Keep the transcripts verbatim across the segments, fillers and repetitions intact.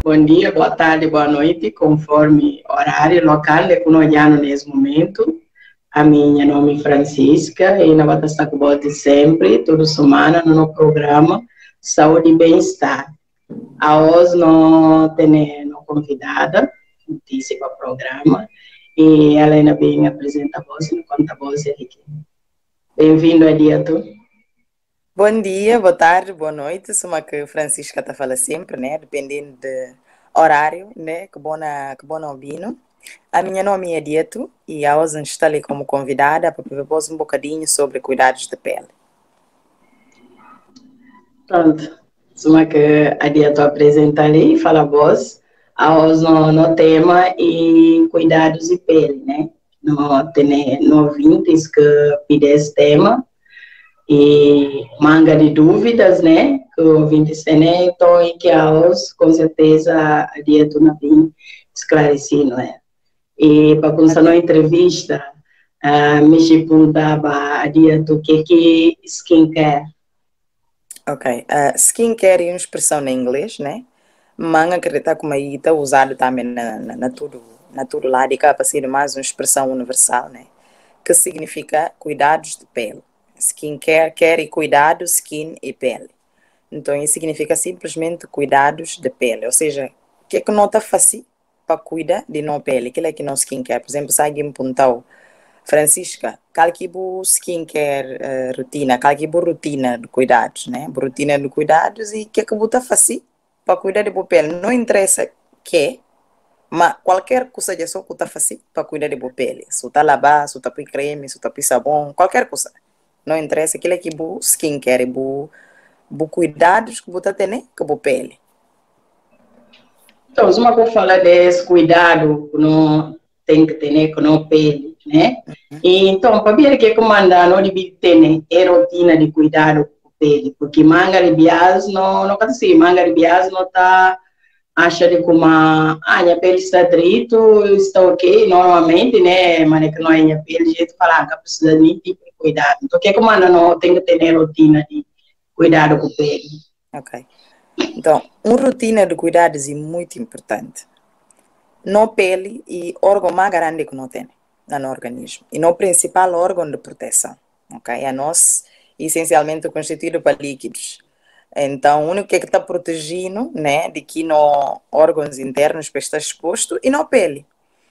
Bom dia, boa tarde, boa noite, conforme horário local de que nós estamos nesse momento. A minha nome é Francisca e nós vamos estar com você sempre, toda semana, no nosso programa Saúde e Bem-Estar. A hoje nós temos uma convidada, notícia para o programa, e ela ainda bem apresenta a voz, e conta a voz aqui. Bem-vindo, Adieto. Bom dia, boa tarde, boa noite. Sou uma que Francisca está falando sempre, né? Dependendo do horário, né? Que bom na que bom ouvindo. A minha nome é Dieto e a hoje estou ali como convidada para falar um bocadinho sobre cuidados de pele. Pronto. Sou uma que a Dieto apresenta ali e fala a voz. A hoje no, no tema e cuidados de pele, né? No, tem novintes que pedem esse tema. E manga de dúvidas, né, que o ouvinte tem, então, e que a os, com certeza, a Dieto não vem esclarecer, não é? E para começar a entrevista, uh, me perguntava a Dieto o que que skincare. Ok, uh, skincare é uma expressão em inglês, né? Manga que está como aí, está usado também na, na, na tudo, na tudo lado, e acaba sendo mais uma expressão universal, né? Que significa cuidados de pele. Skincare, care e cuidado, skin e pele. Então, isso significa simplesmente cuidados de pele. Ou seja, o que é que não está fácil para cuidar de não pele? Aquilo é que não skincare. Por exemplo, se alguém me perguntou, Francisca, qual que é a skincare uh, rotina? Qual que é a rotina de cuidados, né? Rotina de cuidados e o que é que está fácil para cuidar de boa pele? Não interessa que mas qualquer coisa de só que está fácil para cuidar de boa pele. Se está lavar, se está põe creme, se está põe sabão, qualquer coisa. Não interessa, aquilo é que é bom skincare, é bom, bom cuidados que você tem com a boa pele. Então, uma coisa fala desse cuidado que não tem que ter com a pele, né? Uhum. E, então, para ver que comanda não deve ter é rotina de cuidado com a pele, porque manga de bias não, não assim, manga de bias não está acha de como a ah, minha pele está direito, está ok, normalmente, né, mas é que não é minha pele, jeito de falar que precisa de tipo de cuidado. Então, o que comanda não tem que ter rotina de cuidado com a pele. Ok. Então, uma rotina de cuidados é muito importante. Na pele e órgão mais grande que não tem no organismo. E no principal órgão de proteção. Ok? A nós, essencialmente, constituído por líquidos. Então, o único que está protegendo, né, de que no órgãos internos para estar exposto e na pele.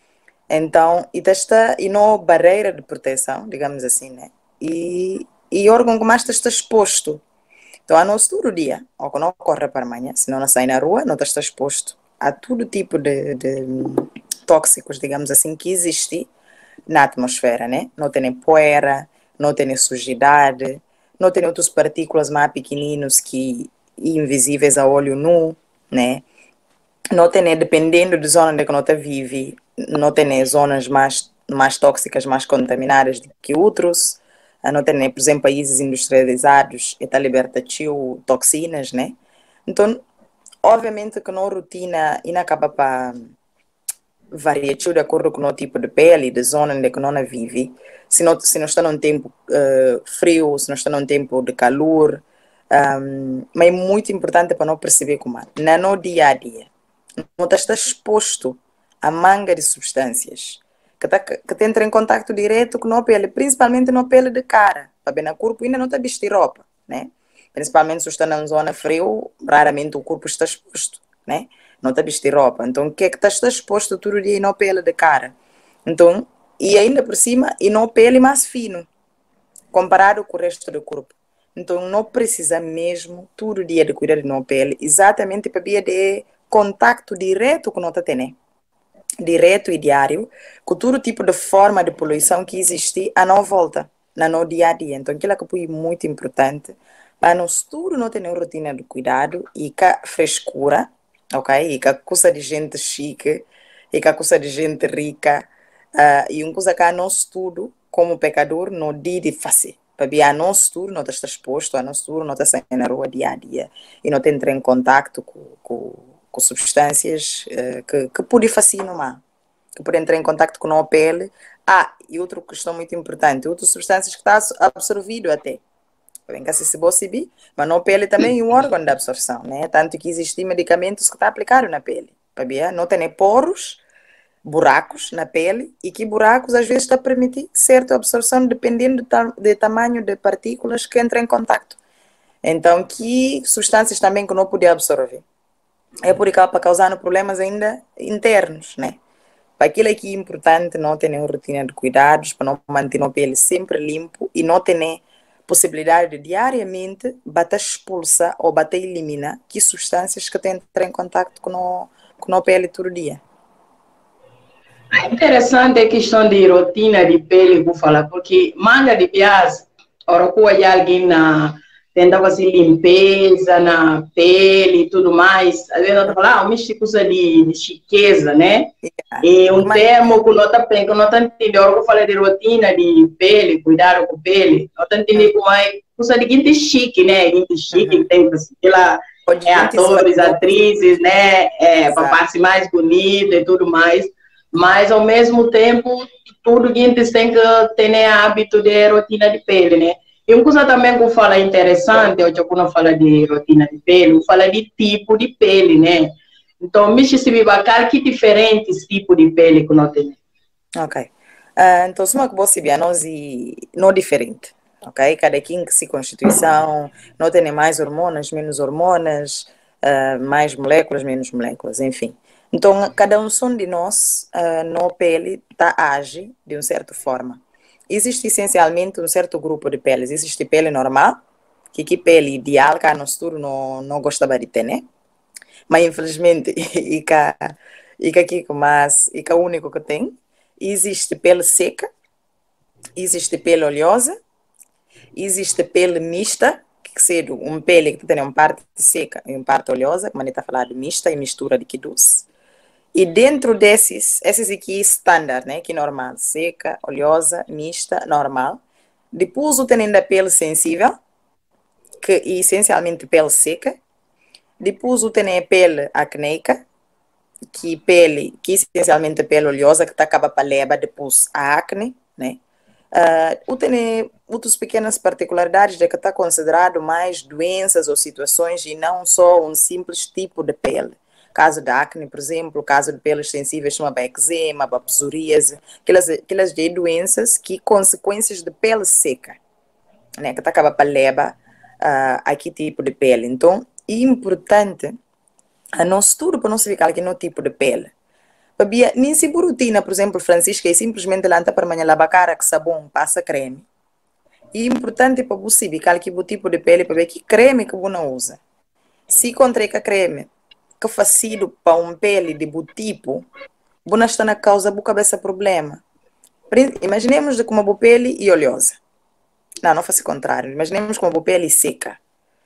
Então, e está e na barreira de proteção, digamos assim, né? E e órgão que mais está exposto. Então, a nós todo dia, ou quando não corre para amanhã, se não sai na rua, não está exposto a todo tipo de, de tóxicos, digamos assim, que existe na atmosfera, né? Não tem poeira, não tem sujidade, não tem outras partículas mais pequeninos que invisíveis a olho nu, né? Não tem, dependendo da zona onde você vive, não tem zonas mais, mais tóxicas, mais contaminadas do que outros. Não tem, por exemplo, países industrializados, está liberta de toxinas, né? Então, obviamente que não rotina e não acaba para variar de acordo com o tipo de pele, de zona onde que não vive. Se não, se não está num tempo uh, frio, se não está num tempo de calor. Um, mas é muito importante para não perceber como é. No dia a dia, não está exposto a manga de substâncias que, tá, que entra em contato direto com a pele, principalmente na pele de cara. Para bem no corpo ainda não está vestir roupa, né? Principalmente se está na zona frio, raramente o corpo está exposto, né? Não está vestir roupa. Então, o que é que está exposto todo dia na pele de cara? Então, e ainda por cima, e na pele mais fino, comparado com o resto do corpo. Então, não precisa mesmo todo dia de cuidar de nossa pele, exatamente para via de contato direto com nota tene, direto e diário, com todo tipo de forma de poluição que existe à nossa volta, na no dia a dia. Então, aquilo que é muito importante para nós tudo não ter uma rotina de cuidado e com frescura, ok? E com a coisa de gente chique, e com a coisa de gente rica, uh, e uma coisa que a nós tudo, como pecador, não dia de fazer. Para a nós tudo não está exposto, a nós tudo não está saindo na rua dia a dia e não tem em contato com, com, com substâncias uh, que, que podem fazer no mar, que podem entrar em contato com a pele. Ah, e outra questão muito importante, outras substâncias que estão absorvidas até Vem cá se você bem, mas na pele também é um órgão de absorção, né? Tanto que existem medicamentos que está aplicado na pele, para não tem poros, buracos na pele, e que buracos às vezes está a permitir certa absorção dependendo do, ta do tamanho de partículas que entram em contato. Então, que substâncias também que não podia absorver. É por isso para causar problemas ainda internos, né? Para aquilo aqui é importante não ter nenhuma rotina de cuidados, para não manter a pele sempre limpo e não ter possibilidade de diariamente bater expulsa ou bater elimina que substâncias que têm em contato com a, com a pele todo dia. É interessante a questão de rotina de pele, vou falar, porque manga de piás, ora que alguém na tentava fazer limpeza na pele e tudo mais, às vezes eu falo, ah, o místico usa de, de chiqueza, né? Yeah. E um Mas... termo que nós estamos que nós estamos entendendo, agora que eu falei de rotina de pele, cuidar com pele, nós estamos entendendo como é, usa de gente chique, né? Gente chique, uhum. que tem aquela, é, atores, atrizes, né? É, para parecer mais bonito e tudo mais. Mas, ao mesmo tempo, tudo que a gente tem que ter hábito de rotina de pele, né? E uma coisa também que eu falo interessante, hoje eu não falo de rotina de pele, eu falo de tipo de pele, né? Então, me se me bacar que diferentes tipos de pele que nós temos. Ok. Uh, então, se uma que você vê, nós não é diferente, ok? Cada quem que se constituição, não tem mais hormonas, menos hormonas, uh, mais moléculas, menos moléculas, enfim. Então, cada um som de nós, uh, na pele, tá, age de uma certa forma. Existe essencialmente um certo grupo de peles. Existe pele normal, que que pele ideal, que a nós tudo não, não gostava de ter, né? Mas, infelizmente, e que aqui mas e que é o único que tem. Existe pele seca, existe pele oleosa, existe pele mista, que seja uma pele que tem uma parte seca e uma parte oleosa, como a gente está falando, mista e mistura de que doce. E dentro desses, esses aqui standard, né, que é normal, seca, oleosa, mista, normal. Depois tem ainda pele sensível, que é essencialmente pele seca. Depois tem a pele acneica, que pele, que é essencialmente pele oleosa, que tá acaba para leva depois a acne, né? Uh, tem outras pequenas particularidades de que está considerado mais doenças ou situações e não só um simples tipo de pele. Caso da acne, por exemplo, caso de peles sensíveis, como a eczema, a psoríase, aquelas, aquelas de doenças que consequências de pele seca, né, que acaba para levar uh, a que tipo de pele. Então, é importante a nosso estudo para não se ficar aqui no tipo de pele. Babia, nem se por rotina, por exemplo, Francisca, é simplesmente lanta para amanhã lavar cara com sabão, passa creme. É importante para você ficar aqui o tipo de pele para ver que creme que você não usa. Se encontrei com creme que facido para uma pele de bom tipo, você não está na causa do cabeça problema. Imaginemos como uma pele e oleosa. Não, não faça o contrário. Imaginemos como uma pele seca.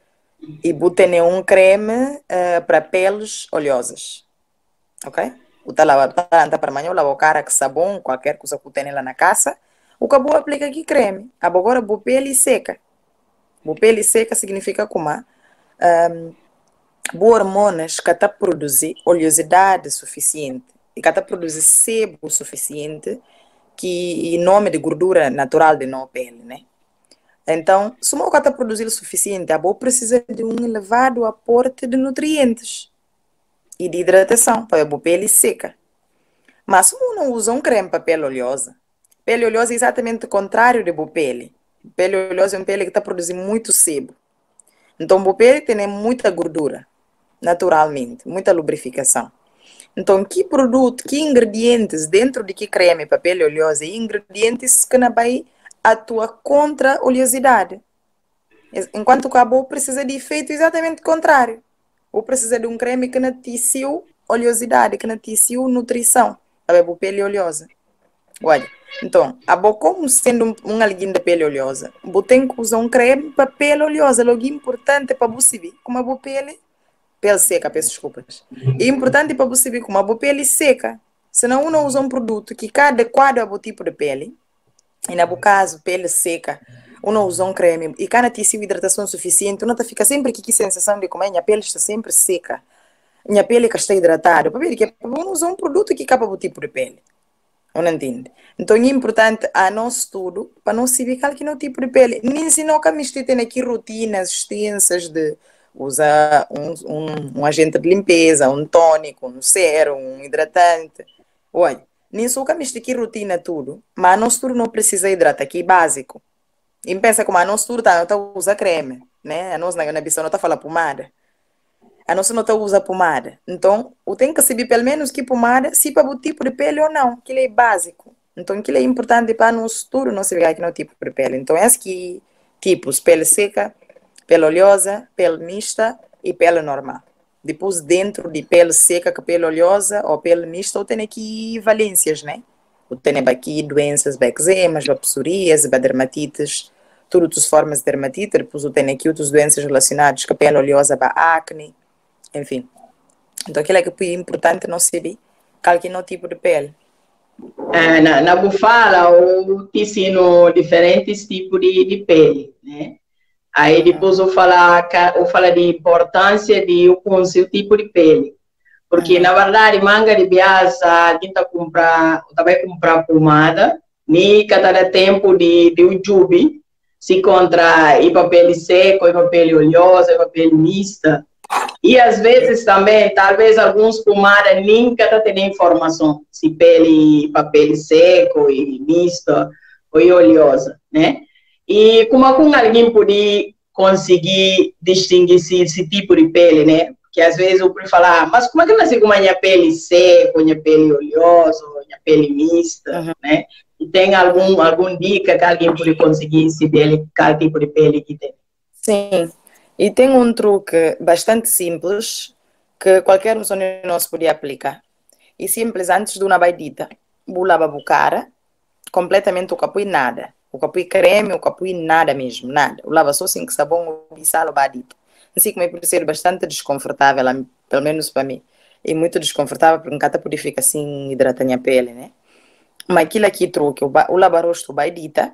E você tem um creme uh, para peles oleosas. Ok? Você lava para amanhã, lava a cara com sabão, qualquer coisa que você tem lá na casa. O que você aplica aqui creme. Agora, a pele seca. A pele seca significa como um, boas hormonas que está produzir oleosidade suficiente e que está produzir sebo suficiente que em nome de gordura natural de nossa pele, né? Então, se uma está produzir o suficiente, a boa precisa de um elevado aporte de nutrientes e de hidratação para a pele seca. Mas se uma não usa um creme para pele oleosa, pele oleosa é exatamente o contrário de boa pele. Pele oleosa é uma pele que está produzindo muito sebo. Então, boa pele tem muita gordura, naturalmente, muita lubrificação. Então, que produto, que ingredientes dentro de que creme para pele oleosa e ingredientes que não vai atuar contra a oleosidade. Enquanto que a boa precisa de efeito exatamente contrário. Ou precisa de um creme que não teciu oleosidade, que não teciu nutrição para a pele oleosa. Olha, então, a boa como sendo um, um alguém da pele oleosa, você tem que usar um creme para pele oleosa, logo importante para você ver como a boa pele pele seca, peço desculpas. É importante para você ver como a boa pele seca. Senão, um não usa um produto que está adequado ao tipo de pele. E no caso, pele seca, um não usa um creme. E cada tecido hidratação suficiente, não fica sempre com a sensação de como a minha pele está sempre seca. Minha pele está hidratada. Para ver que um usa um produto que acaba o tipo de pele. Ou não entende? Então é importante a nós estudo para não saber qual que é o tipo de pele. Nem se não que me tem aqui rotinas extensas de usar um, um, um agente de limpeza, um tônico, um sérum, um hidratante. Olha, nem só que me aqui rotina tudo, mas a nosso estudo não precisa hidratar aqui básico. E pensa como a nosso estudo tá, tá usa creme, né? A nós na na não está falando pomada. A nossa não tá usa pomada. Então, eu tenho que saber pelo menos que pomada, se para o tipo de pele ou não, que é básico. Então, aquilo é importante para no futuro não saber que não é o tipo de pele. Então, é que tipos, pele seca, pele oleosa, pele mista e pele normal. Depois, dentro de pele seca, que pele oleosa ou pele mista, eu tenho aqui valências, né? Eu tenho aqui doenças, eczemas, psoríase, dermatites, todas as formas de dermatite. Depois, eu tenho aqui outras doenças relacionadas com a pele oleosa, a acne, enfim. Então, aquilo é que é importante não saber qual é o tipo de pele. É, na, na bufala, eu te ensino diferentes tipos de, de pele, né? Aí depois eu falar, eu falar de importância de o seu tipo de pele. Porque, uhum. na verdade, manga de biasa, a gente comprar, também comprar pomada, nem cada tempo de, de um jubi, se encontra e papel seco, e papel oleoso, e papel mista. E às vezes também, talvez alguns pomadas nem cada tem informação, se pele, papel seco e mista ou oleosa, né? E como alguém pode conseguir distinguir esse, esse tipo de pele, né? Que às vezes eu posso falar, mas como é que nasce com a minha pele seca, minha pele oleosa, minha pele mista, uhum. né? E tem algum, algum dica que alguém pode conseguir se dele, qual tipo de pele que tem? Sim, e tem um truque bastante simples que qualquer um de nós podia aplicar. E simples, antes de uma baidita, vou lavar a cara, completamente o capu e nada. O capu e creme, o capu e nada mesmo, nada. Eu lavo só assim que sabão e sal badito. Assim que me parece bastante desconfortável, pelo menos para mim. E muito desconfortável, porque nunca podia ficar assim, hidratando a pele, né? Mas aquilo aqui truque, o lava rosto baidita,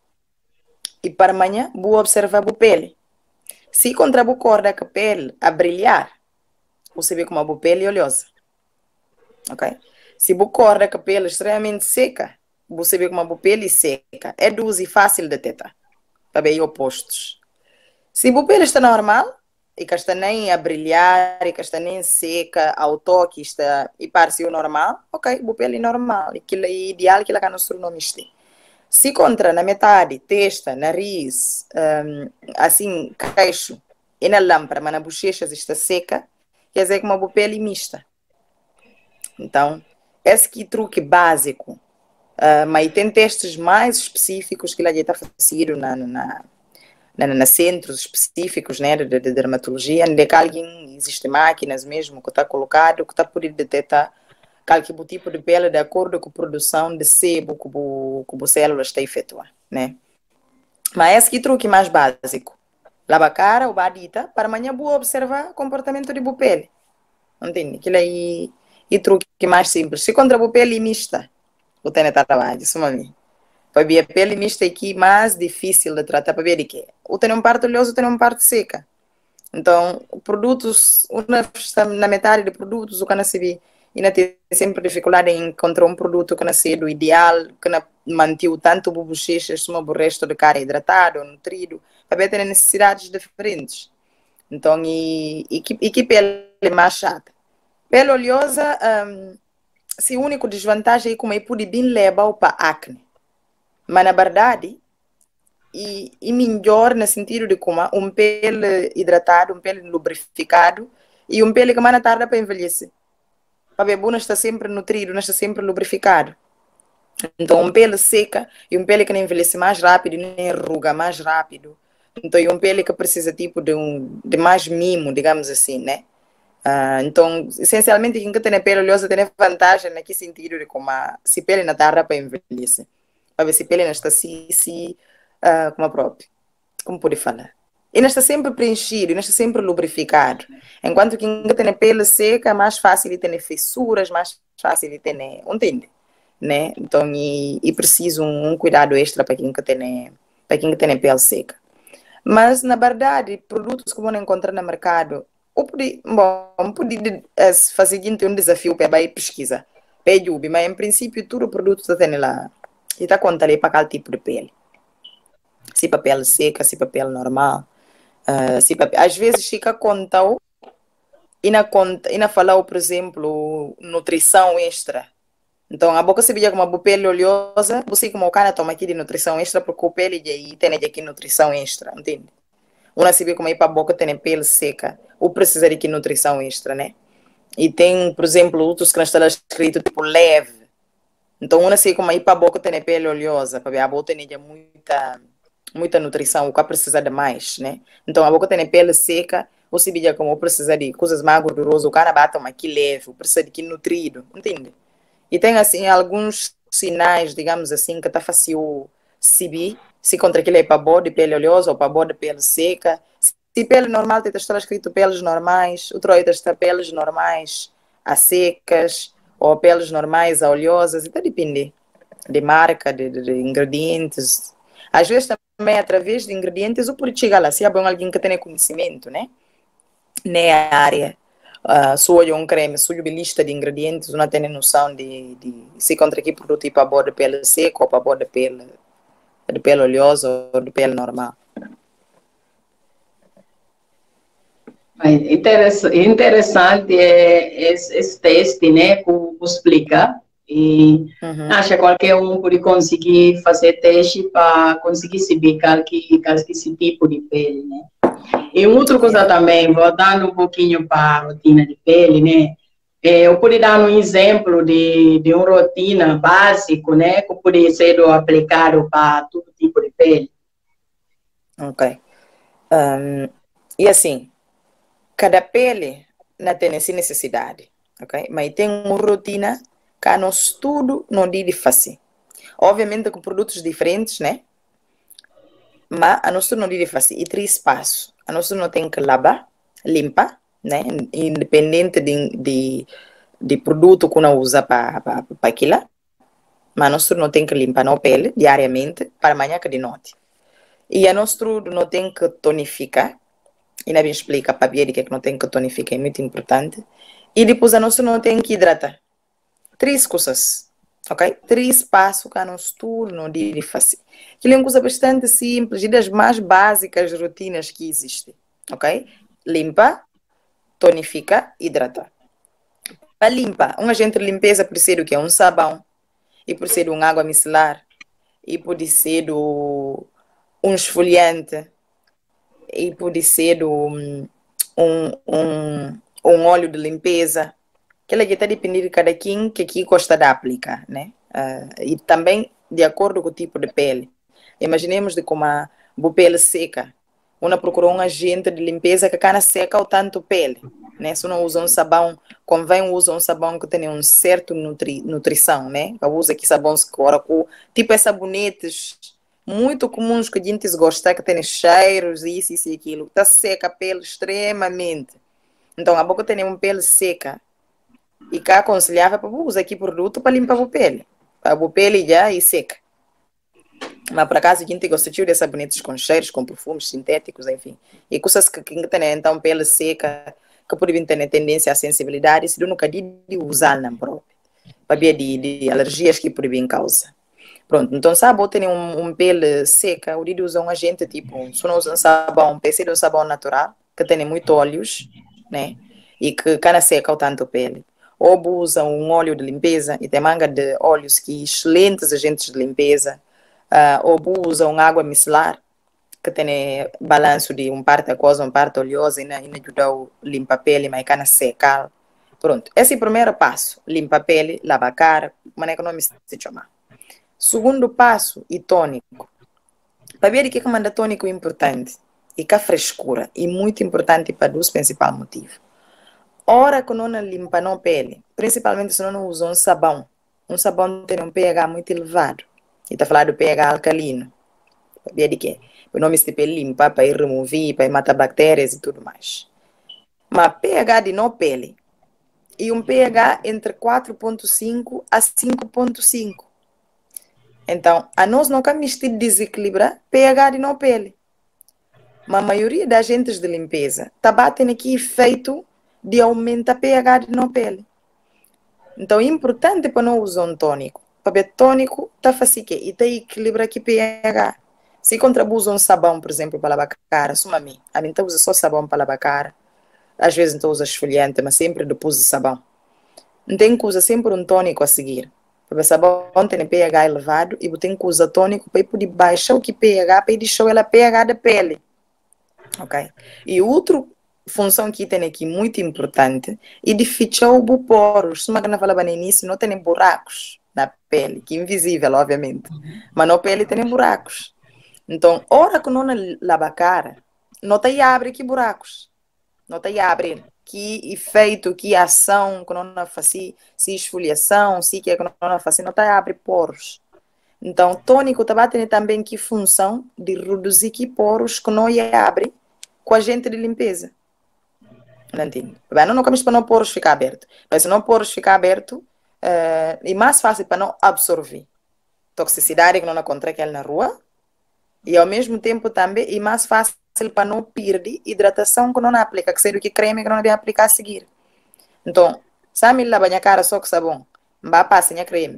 e para amanhã vou observar a pele. Se encontrar a corda com a pele a brilhar, você vê como a pele é oleosa. Ok? Se a corda com a pele extremamente seca, você vê como a pele é seca. É dúzia e fácil de detectar. Para bem opostos. Se a pele está normal, e que está nem a brilhar, e que está nem seca, ao toque, está, e parece o normal, ok, a pele é normal. Aquilo é ideal que ela não se nome este. Se encontra na metade, testa, nariz, um, assim, queixo, e na lâmpada, mas na bochecha está seca, quer dizer que uma pele mista. Então, esse que é truque básico, uh, mas tem testes mais específicos que lá está fazido na, na, na, na centros específicos, né, de, de dermatologia, onde alguém existe máquinas mesmo que está colocado, que está por detectar qualquer tipo de pele de acordo com a produção de sebo que o célula está a efetuar, né? Mas esse que é o truque mais básico. Lava a cara ou badita para amanhã vou observar o comportamento de boa pele. Entende? Aquilo aí é o truque mais simples. Se contra a pele mista, o tenho trabalho, isso mami. Para ver a pele mista aqui mais difícil de tratar para ver de quê? O tem uma parte oleosa, o tem uma parte seca. Então, produtos, na metade de produtos, o que não se vê, e não tem sempre dificuldade em encontrar um produto que não seja o ideal, que não mantém tanto o bochechas como o resto de cara hidratado, nutrido, para ver ter necessidades diferentes. Então, e, e, que, e que pele mais chata? Pele oleosa, um, se o único desvantagem é como é pode bem levar para acne. Mas, na verdade, e, e melhor no sentido de como um pele hidratado, um pele lubrificado e um pele que mais tarda para envelhecer. Para ver, não está sempre nutrido, não está sempre lubrificado. Então, um pele seca e um pele que não envelhece mais rápido, nem enruga mais rápido. Então, é um pele que precisa tipo de, um, de mais mimo, digamos assim, né? Uh, então, essencialmente, quem tem pele oleosa tem vantagem naquele sentido de como a, se a pele não tarda para envelhecer. Para ver se a pele não está assim, se, uh, como a própria. Como pode falar? E não está sempre preenchido, e não está sempre lubrificado. Enquanto que quem tem pele seca, é mais fácil de ter fissuras, mais fácil de ter, entende? Né? Então, e, e preciso um, um cuidado extra para quem tem, para quem tem pele seca. Mas, na verdade, produtos que vão encontrar no mercado, eu pude, bom, pude uh, fazer um desafio para ir pesquisar. Pede, mas em princípio tudo produto está tendo lá. E está contando ali para qual tipo de pele. Se para pele seca, se para pele normal. Uh, se para... Às vezes fica contando e na conta, e na falar, por exemplo, nutrição extra. Então, a boca se vê com uma pele oleosa, você como o cara toma aqui de nutrição extra, porque o pele e tem aqui nutrição extra, entende? Uma se vê como aí para a boca tem pele seca, ou precisa de que nutrição extra, né? E tem, por exemplo, outros que estão escrito tipo leve. Então, uma se vê como aí para a boca tem pele oleosa, para ver a boca tem muita muita nutrição, o que precisa de mais, né? Então, a boca tem pele seca, ou se vê como precisa de coisas mais gordurosas, o cara bate uma que leve, precisa de que nutrido, entende? E tem, assim, alguns sinais, digamos assim, que está fácil saber se contra aquilo é para bode, pele oleosa ou para bode, pele seca. Se pele normal, tem que estar escrito peles normais, outro aí está peles normais a secas, ou peles normais a oleosas, então depende de marca, de, de, de ingredientes. Às vezes também, através de ingredientes, o pode chegar lá, se é bom alguém que tenha conhecimento, né? Na área. Uh, se olha um creme, se olha uma lista de ingredientes, não tem noção de, de se encontra aqui produto para bode de pele seca ou para bode de pele, de pele oleosa ou de pele normal. Interessante é esse, esse teste, né, que explica. E uhum. Acho que qualquer um pode conseguir fazer teste para conseguir saber qual que, qual que esse tipo de pele, né? E outra coisa também, voltando um pouquinho para a rotina de pele, né? Eu poderia dar um exemplo de, de uma rotina básica, né? Que pode ser aplicado para todo tipo de pele. Ok. Um, e assim, cada pele não tem essa necessidade, ok? Mas tem uma rotina que nós tudo não de fazer. Obviamente com produtos diferentes, né? Mas a nós não de fazer. E três passos. A nós não tem que lavar, limpar, né? Independente de, de, de produto que não usa para aquilo. Mas nós não tem que limpar a pele diariamente para amanhã que de noite. E a nós não tem que tonificar. E não explica para ver que não tem que tonificar, é muito importante. E depois a nós não tem que hidratar. Três coisas. Ok? Três passos que a nós tudo não de fazer. Que é uma coisa bastante simples e das mais básicas rotinas que existem. Ok? Limpa, tonifica, hidrata. Para limpar, um agente de limpeza pode ser o que? Um sabão. E pode ser uma água micelar. E pode ser um esfoliante. E pode ser um, um, um, um óleo de limpeza. Aquela que está dependendo de cada quem que aqui gosta de aplicar, né? Uh, e também de acordo com o tipo de pele. Imaginemos de como a pele seca. Uma procurou um agente de limpeza que cana seca ou tanto pele, né? Se não usa um sabão, convém usar um sabão que tenha um certo nutri, nutrição, né? Eu uso aqui sabões que agora com tipo esses sabonetes muito comuns que a gente gosta, que tem cheiros, isso, isso e aquilo. Está seca a pele extremamente. Então a boca tem uma pele seca. E cá aconselhava para usar aqui produto para limpar a pele. A pele já e seca. Mas por acaso a gente gosta de sabonetes com cheiros, com perfumes sintéticos, enfim. E coisas que, que tem então pele seca, que podem ter tendência à sensibilidade, se nunca de usar na própria. Para ver de, de alergias que podem causar. Pronto, então se a boa tem um, um pele seca, o de usar um agente tipo, se não usa um sabão, precisa de um sabão natural, que tem muito óleos, né? E que cana seca o tanto pele. Ou usa um óleo de limpeza, e tem manga de óleos que excelentes agentes de limpeza. Uh, ou usa uma água micelar, que tem balanço de um parte aquosa, um parte oleosa, e não ajuda a limpar a pele, mas cana seca. Pronto, esse é o primeiro passo. Limpa a pele, lava a cara, mas é que não me se chama. Segundo passo, e tônico. Para ver o que é que manda tônico é importante. E que a frescura é muito importante para dois principais motivos. Hora que não limpa a pele, principalmente se não usa um sabão. Um sabão tem um pH muito elevado. E está falando do pH alcalino. Para ver de quê? O nome se pele limpa, para ir remover, para ir matar bactérias e tudo mais. Mas pH de não pele. E um pH entre quatro ponto cinco a cinco ponto cinco. Então, a nós não queremos desequilibrar pH de não pele. Mas a maioria das agentes de limpeza está batendo aqui efeito de aumentar pH de não pele. Então, é importante para não usar um tônico. Para ver tônico, está fácil que e tem equilíbrio aqui pH. Se contrabusa um sabão, por exemplo, para lavar a cara, suma a mim. A mim usa só sabão para lavar a cara. Às vezes então usa esfoliante, mas sempre depois de sabão. Tem que usar sempre um tônico a seguir. Para o sabão tem pH elevado e tem que usar tônico para poder baixar o que pH, para deixar ela pH da pele. Ok? E outra função que tem aqui muito importante é de fechar os poros. Se uma não falava no início, não tem buracos na pele, que é invisível, obviamente. Mas na pele tem buracos. Então, hora que não lava a cara, não tem abre que buracos. Não tem abre que efeito, que ação que não faz, se esfoliação, se que não faz, não tem abre poros. Então, tônico tem também que função de reduzir que poros que não abre com agente de limpeza. Não entende? Bem, não começa para não poros ficar aberto. Mas se não poros ficar aberto, é, é mais fácil para não absorver toxicidade que não encontra aquela na rua. E ao mesmo tempo também é mais fácil para não perder hidratação que não aplica, que seria o que creme que não devia aplicar a seguir. Então, sabe lavar a cara só com sabão, vai passar a creme,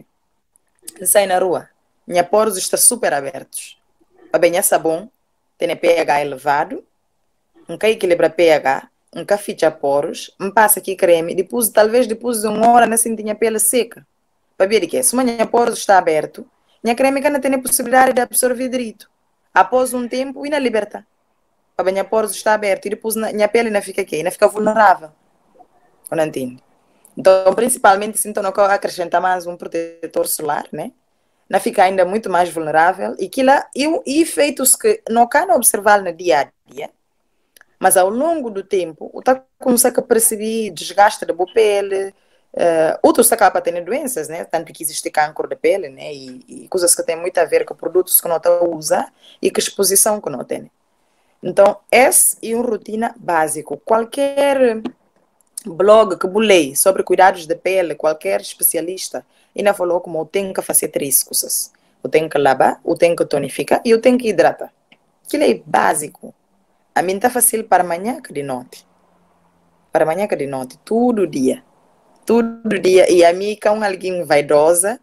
sai na rua, minha poros estão super abertos. Para bem sabão, tem pH elevado, um que equilibra pH, um que ficha poros, um passa aqui creme, depois, talvez depois de uma hora, assim, tinha pele seca. Para ver que se minha poros está aberto, minha creme que não tem a possibilidade de absorver direito. Após um tempo, e na liberta. A minha poros está aberto e depois a minha pele não fica aqui, não fica vulnerável. Não entende? Então, principalmente, se então não acrescentar mais um protetor solar, né? Não fica ainda muito mais vulnerável. E que lá, e efeitos que não can observar no dia a dia, mas ao longo do tempo, o tá começando a perceber desgaste da boa pele, uh, outros acabam tendo doenças, né? Tanto que existe câncer da pele, né? E, e coisas que têm muito a ver com produtos que não está a usar e com exposição que não tem. Então, essa é uma rotina básica. Qualquer blog que bulei sobre cuidados da pele, qualquer especialista, ainda falou como eu tenho que fazer três coisas. Eu tenho que lavar, eu tenho que tonificar e eu tenho que hidratar. Aquilo é básico. A mim está fácil para amanhã que de noite. Para amanhã que de noite. Todo dia. Todo dia. E a mim, com alguém vaidosa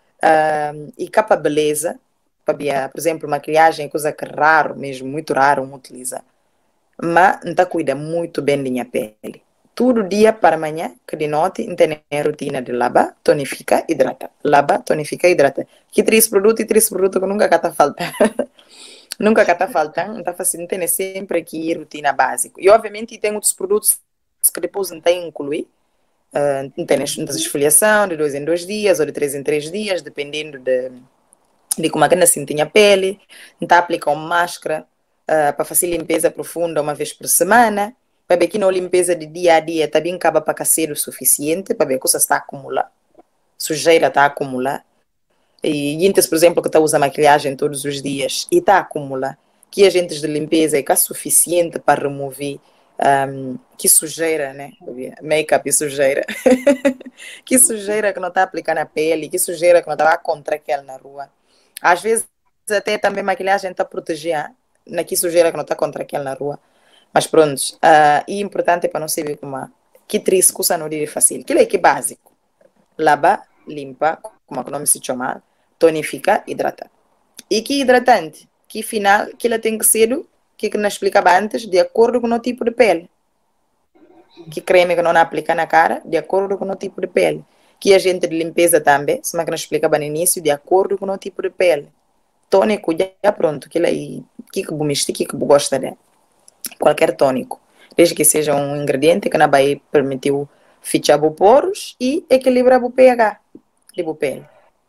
uh, e capa beleza, para, por exemplo, maquilhagem, coisa que é raro mesmo, muito raro não utiliza. Mas não está cuida muito bem da minha pele. Todo dia para amanhã, que de noite, não tem a rotina de lavar, tonifica, hidrata. Lava, tonifica, hidrata. Que três produtos e três produtos que nunca está faltando. Nunca está faltando, não está fazendo, tem sempre aqui rotina básica. E obviamente tem outros produtos que depois não tem que incluir. Uh, não tem esfoliação de dois em dois dias ou de três em três dias, dependendo de de como a gente sente a pele, então aplica uma máscara uh, para fazer limpeza profunda uma vez por semana, para ver que não limpeza de dia a dia também acaba para ser o suficiente, para ver que coisa está a acumular, sujeira está a acumular. E gente, por exemplo, que está a usar maquilhagem todos os dias e está a acumular, que agentes de limpeza é que é suficiente para remover um, que sujeira, né? Make-up e sujeira. Que sujeira que não está a aplicar na pele, que sujeira que não está a contra aquela na rua. Às vezes até também maquilhagem está a proteger na que sujeira que não está contra aquela na rua. Mas pronto, uh, e importante para não se ver como que triste coisa não é fácil. Aquilo é que é básico. Lava, limpa, como o nome se chama, tonifica, hidrata. E que hidratante, que final, que ela tem que ser, que que não explicava antes, de acordo com o tipo de pele. Que creme que não aplica na cara, de acordo com o tipo de pele. Que agente de limpeza também, se não explicava no início, de acordo com o tipo de pele. Tônico, já pronto, que aí, que que você que que gosta de qualquer tônico, desde que seja um ingrediente que na vai permitiu fechar os poros e equilibrar o pH de boa pele.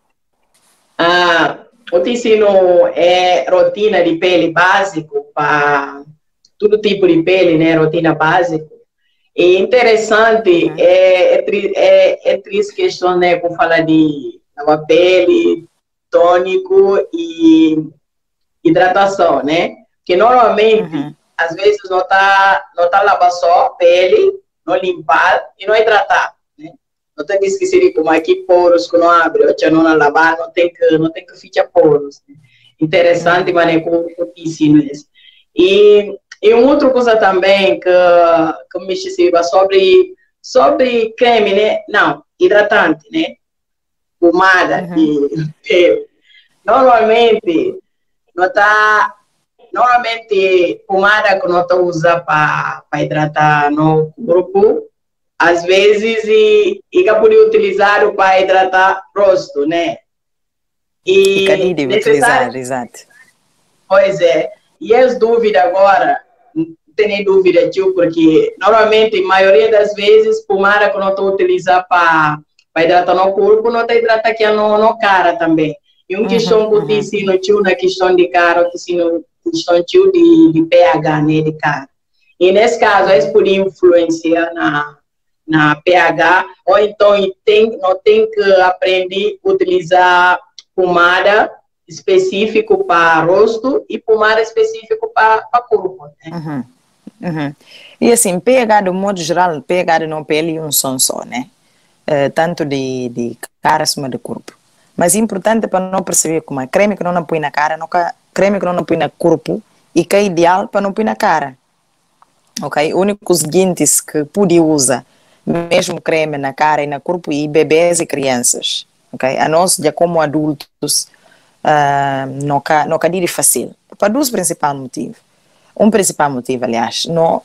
Ah, eu te ensino é rotina de pele básico para todo tipo de pele, né? Rotina básica. E interessante, uhum. é, é, é, é triste questão, né? Como falar de lavar pele, tônico e hidratação, né? Que normalmente, uhum. às vezes, não tá, não tá lavar só a pele, não limpar e não hidratar, né? Não tem que esquecer de como aqui poros que não abre, ou não lavar, não tem que, não tem que fechar poros. Né? Interessante, uhum. mas é como eu ensino isso. E E uma outra coisa também que, que me esqueci sobre, sobre creme, né? Não, hidratante, né? Pomada Uhum. e pele. Normalmente, não tá, normalmente, pomada que nós usa para hidratar no corpo, às vezes, e, e que pode utilizar para hidratar o rosto, né? E cadê E de necessário, utilizar, exato. pois é. E as dúvidas agora, não tem dúvida, tio, porque normalmente, a maioria das vezes, pomada que nós estou utilizando para hidratar no corpo, não está hidratando aqui no, no cara também. E uma Uhum, questão que eu te uhum. ensino, tio, na questão de cara, eu te ensino questão, tio, de, de pH, né, de cara. E nesse caso, é por influência na, na pH, ou então tem, não tem que aprender a utilizar pomada específico para rosto e pomada específico para corpo, né? Uhum, uhum. E assim, pH de modo geral, pH de não pele é um som só, né? Uh, tanto de, de cara como de corpo. Mas é importante para não perceber como é creme que não põe na cara, não, creme que não põe no corpo, e que é ideal para não pôr na cara. Ok? Únicos seguintes que pude usar, mesmo creme na cara e no corpo, e bebês e crianças. Ok? A nós, já como adultos, uh, não é fácil. Para dois principais motivos. Um principal motivo, aliás, não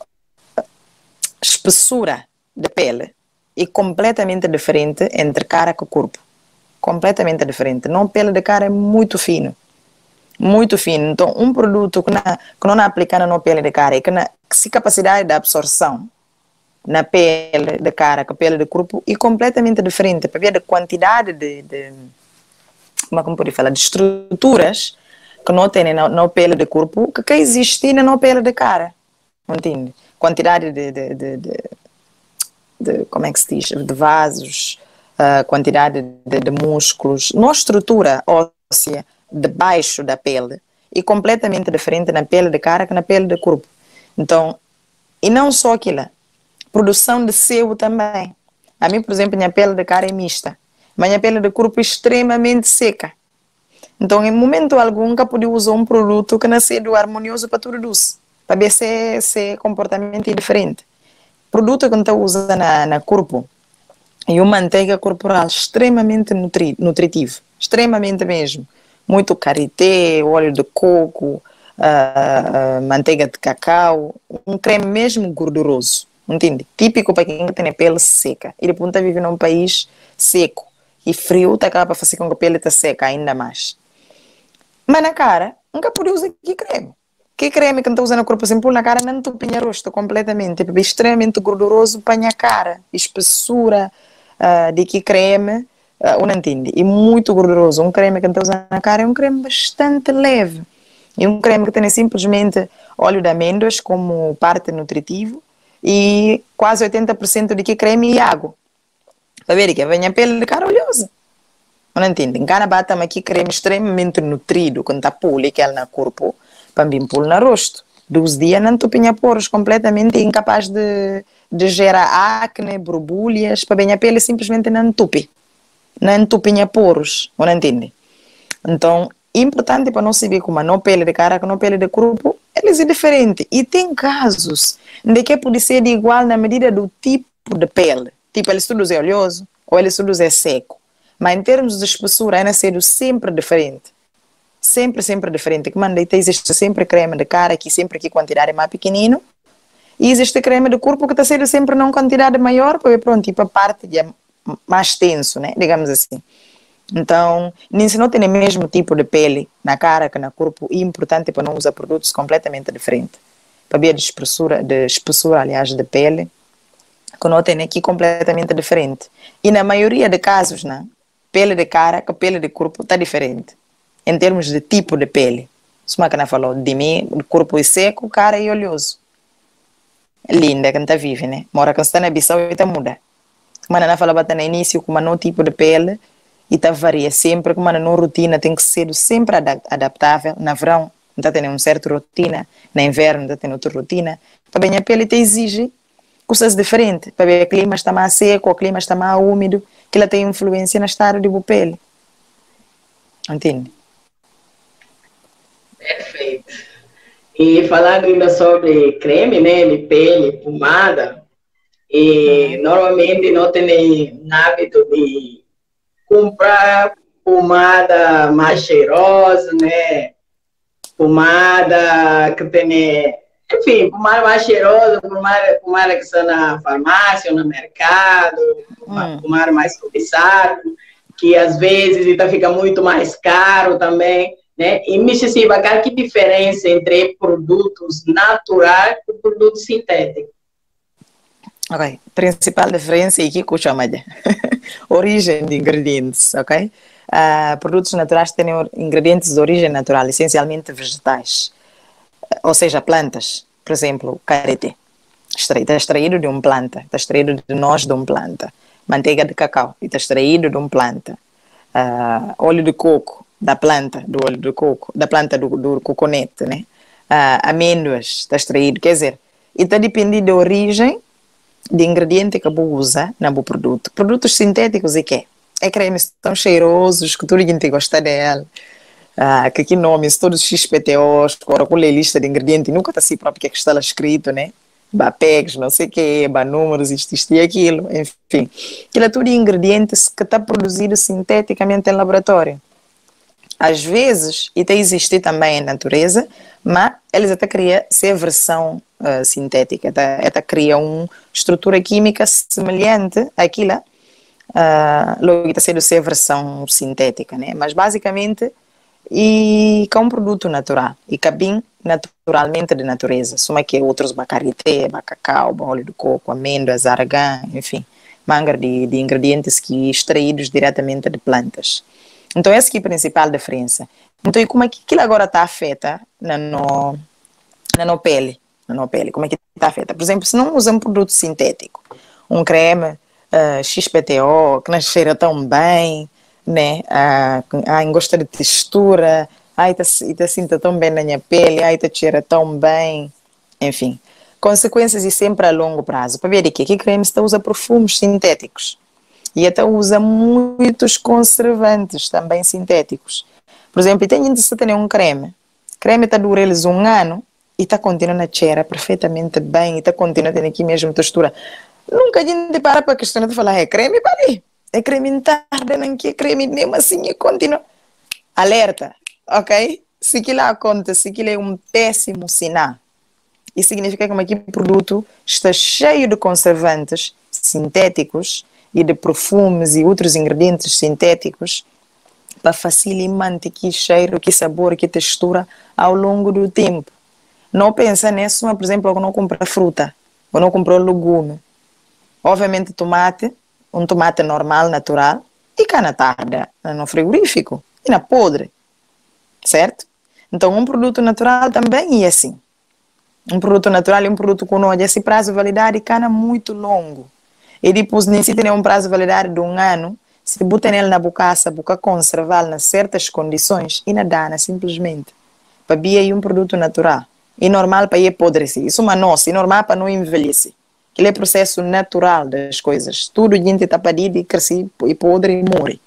espessura da pele é completamente diferente entre cara e corpo. Completamente diferente. Não, pele de cara é muito fino. Muito fino. Então, um produto que não, que não é aplicado na pele de cara e que, na, que se capacidade de absorção na pele de cara com a pele de corpo é completamente diferente. Para ver a quantidade de, de como é que pode falar, de estruturas que não tem na, na pele de corpo que, que existe na pele de cara. Entende? Quantidade de, de, de, de, de como é que se diz, de vasos, uh, quantidade de, de músculos, não estrutura óssea debaixo da pele e completamente diferente na pele de cara que na pele de corpo. Então, e não só aquilo, produção de sebo também. A mim, por exemplo, minha pele de cara é mista, mas minha pele de corpo é extremamente seca. Então, em momento algum, nunca pude usar um produto que não seja harmonioso para tudo isso, para ver se, se comportamento é diferente. Produto que não usa na, na corpo e uma manteiga corporal extremamente nutri, nutritivo, extremamente mesmo. Muito karité, óleo de coco, uh, uh, manteiga de cacau, um creme mesmo gorduroso, entende? Típico para quem tem a pele seca. E depois está vivendo num país seco e frio, está acaba para fazer com que a pele está seca ainda mais. Mas na cara, nunca podia usar que creme. Que creme que não está usando no corpo assim, pôr na cara, não tupinha rosto completamente. É extremamente gorduroso para a cara. Espessura uh, de que creme, uh, não entende. E muito gorduroso. Um creme que não está usando na cara é um creme bastante leve. E um creme que tem simplesmente óleo de amêndoas como parte nutritivo e quase oitenta por cento de que creme e água. Para ver que vem a pele de cara oleosa. Não entende? Em Gana bata aqui creme extremamente nutrido, quando está pule que ela no corpo, para mim pule no rosto. Dos dias não tupinha poros, completamente incapaz de, de gerar acne, borbulhas, para bem a pele simplesmente não tupi. Não tupinha poros, não entende? Então, importante para não saber como a não pele de cara, com a pele de corpo, eles é diferente. E tem casos de que pode ser igual na medida do tipo de pele. Tipo, eles todos é oleoso, ou eles todos é seco. Mas em termos de espessura, é nascido sempre diferente. Sempre, sempre diferente. Como mandei, existe sempre creme de cara, que sempre aqui quantidade mais pequenino. E existe creme de corpo que está sendo sempre não quantidade maior, porque pronto, tipo a parte é mais tenso, né? Digamos assim. Então, nem se não tem o mesmo tipo de pele na cara que no corpo, é importante para não usar produtos completamente diferentes. Para ver a espessura, de espessura, aliás, de pele, que não tem aqui completamente diferente. E na maioria de casos, né? Pele de cara com pele de corpo está diferente. Em termos de tipo de pele. Isso que falou de mim, o corpo é seco, cara é oleoso. É linda que não está viva, né? Mora que está na Bissau e está muda. Como a falava no início, como não tipo de pele, e está varia sempre, como não rotina, tem que ser sempre adaptável. Na verão, não está tendo uma certa rotina. Na inverno, não está tendo outra rotina. Para bem a pele te exige coisas diferentes. Para ver o clima está mais seco, o clima está mais úmido, que ela tem influência na estado de boa pele. Entende? Perfeito. E falando ainda sobre creme, né, de pele, pomada, E Uhum. normalmente não tem hábito de comprar pomada mais cheirosa, né? Pomada que tem, enfim, pomada mais cheirosa, pomada, pomada que está na farmácia ou no mercado, Hum. pomada mais cobiçada, que às vezes então, fica muito mais caro também, né? E me disse, bacana, que diferença entre produtos naturais e produtos sintéticos? Ok. Principal diferença aqui que eu chamo de origem de ingredientes, ok? Ah, produtos naturais têm ingredientes de origem natural, essencialmente vegetais, ou seja, plantas. Por exemplo, carete, está extraído de uma planta, está extraído de nós de uma planta. Manteiga de cacau, está extraído de uma planta. Uh, óleo de coco, da planta do óleo de coco, da planta do, do coconete, né? Uh, amêndoas, está extraído. Quer dizer, e está dependendo da origem de ingrediente que você usa no produto. Produtos sintéticos e quê? É cremes tão cheirosos que todo mundo gosta dela. Ah, que aqui nomes todos X P T Os, agora com a lista de ingredientes, nunca está assim próprio que é que está lá escrito, né? Bapegs, não sei o quê, números, isto, isto e aquilo, enfim. Aquilo é tudo ingredientes que está produzido sinteticamente em laboratório. Às vezes, e tem existir também na natureza, mas eles até criam ser versão uh, sintética, até, até criam uma estrutura química semelhante àquilo, uh, logo está sendo ser versão sintética, né? Mas basicamente e que é um produto natural e que vem naturalmente de natureza. Soma que outros bacarité, bacacau, óleo de coco, amêndoas, argã, enfim, manga de, de ingredientes que extraídos diretamente de plantas. Então essa que é a principal diferença. Então e como é que aquilo agora está afeta na no, na no pele, na no pele, como é que está afeta? Por exemplo, se não usa um produto sintético, um creme uh, X P T O que não cheira tão bem, né? Ah, ah, gosta de textura, ai, tá, tá sinta tão bem na minha pele, ai, tá cheira tão bem, enfim. Consequências e sempre a longo prazo. Para ver aqui, aqui creme está usa perfumes sintéticos e até usa muitos conservantes também sintéticos. Por exemplo, tem gente que tem um creme, creme está dura eles um ano e está continuando a cheirar perfeitamente bem e está continuando a ter aqui mesmo textura. Nunca a gente para para a questão de falar, é creme para ali. É creme tarde, não que é creme mesmo assim e continua. Alerta, ok? Se aquilo acontece, se aquilo é um péssimo sinal. Isso significa que aquele produto está cheio de conservantes sintéticos e de perfumes e outros ingredientes sintéticos para facilitar que cheiro, que sabor, que textura ao longo do tempo. Não pensa nisso, mas, por exemplo, eu não compro fruta, eu não compro legume. Obviamente tomate, um tomate normal, natural, e cá na tarde, no frigorífico, e na podre, certo? Então, um produto natural também é assim. Um produto natural é um produto com olha, esse prazo de validade cana muito longo. E depois, nem se tem um prazo de validade de um ano, se botar ele na bocaça, boca conservar nas certas condições, e na dana, simplesmente. Para bia um produto natural. E normal para ir apodrecer. Isso é uma nossa, e normal para não envelhecer. Aquele é o processo natural das coisas. Tudo a gente está pedido e cresce e podre e morre.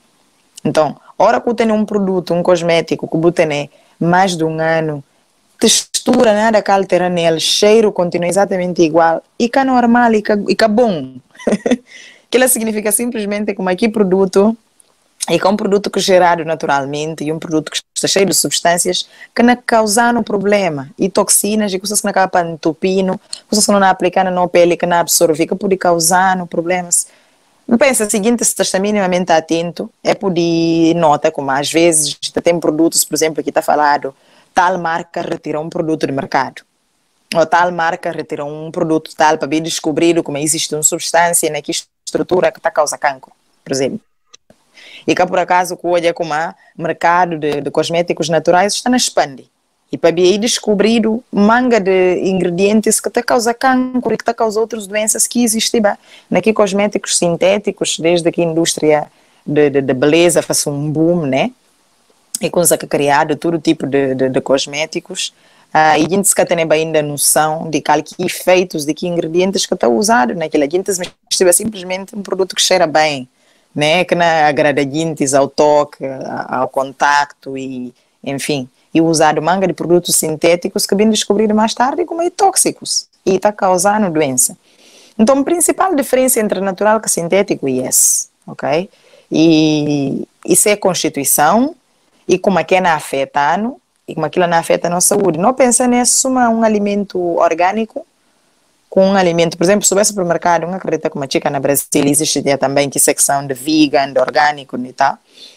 Então, hora que eu tenho um produto, um cosmético, que eu tenho mais de um ano, textura, nada que altera nele, cheiro continua exatamente igual, e que é normal, e que, e que é bom. Aquilo significa simplesmente como aquele produto, e que é um produto que é gerado naturalmente, e um produto que está cheio de substâncias que não causam problema, e toxinas, e coisas que não acabam entupindo, coisas que não aplicam na pele, que não absorvem, que podem causar problemas. Pensa o seguinte, se está minimamente atento, é poder nota como às vezes tem produtos, por exemplo, que está falado, tal marca retirou um produto do mercado, ou tal marca retirou um produto tal para bem descobrir como existe uma substância naquela estrutura que está causando cancro, por exemplo. E que por acaso que olha como o mercado de, de cosméticos naturais está na expande. E para bem descobrir manga de ingredientes que está causando cancro e que está causando outras doenças que existem naqueles cosméticos sintéticos, desde que a indústria de, de, de beleza faz um boom, né? E coisa que criado todo tipo de, de, de cosméticos. Uh, e a gente que tem ainda noção de que efeitos, de que ingredientes que está usado naquele. A gente é simplesmente um produto que cheira bem, né? Que não agrada a gente ao toque, ao contacto e, enfim. E usar manga de produtos sintéticos que vêm descobrir mais tarde como é tóxicos e está causando doença. Então, a principal diferença entre natural e sintético é esse, ok? E isso é a Constituição, e como é que não afeta, e como aquilo não afeta a nossa saúde. Não pensa nisso, um alimento orgânico, com um alimento, por exemplo, se vai ao supermercado, não acredita como a chica na Brasil, existe também que secção de vegan, de orgânico e tal.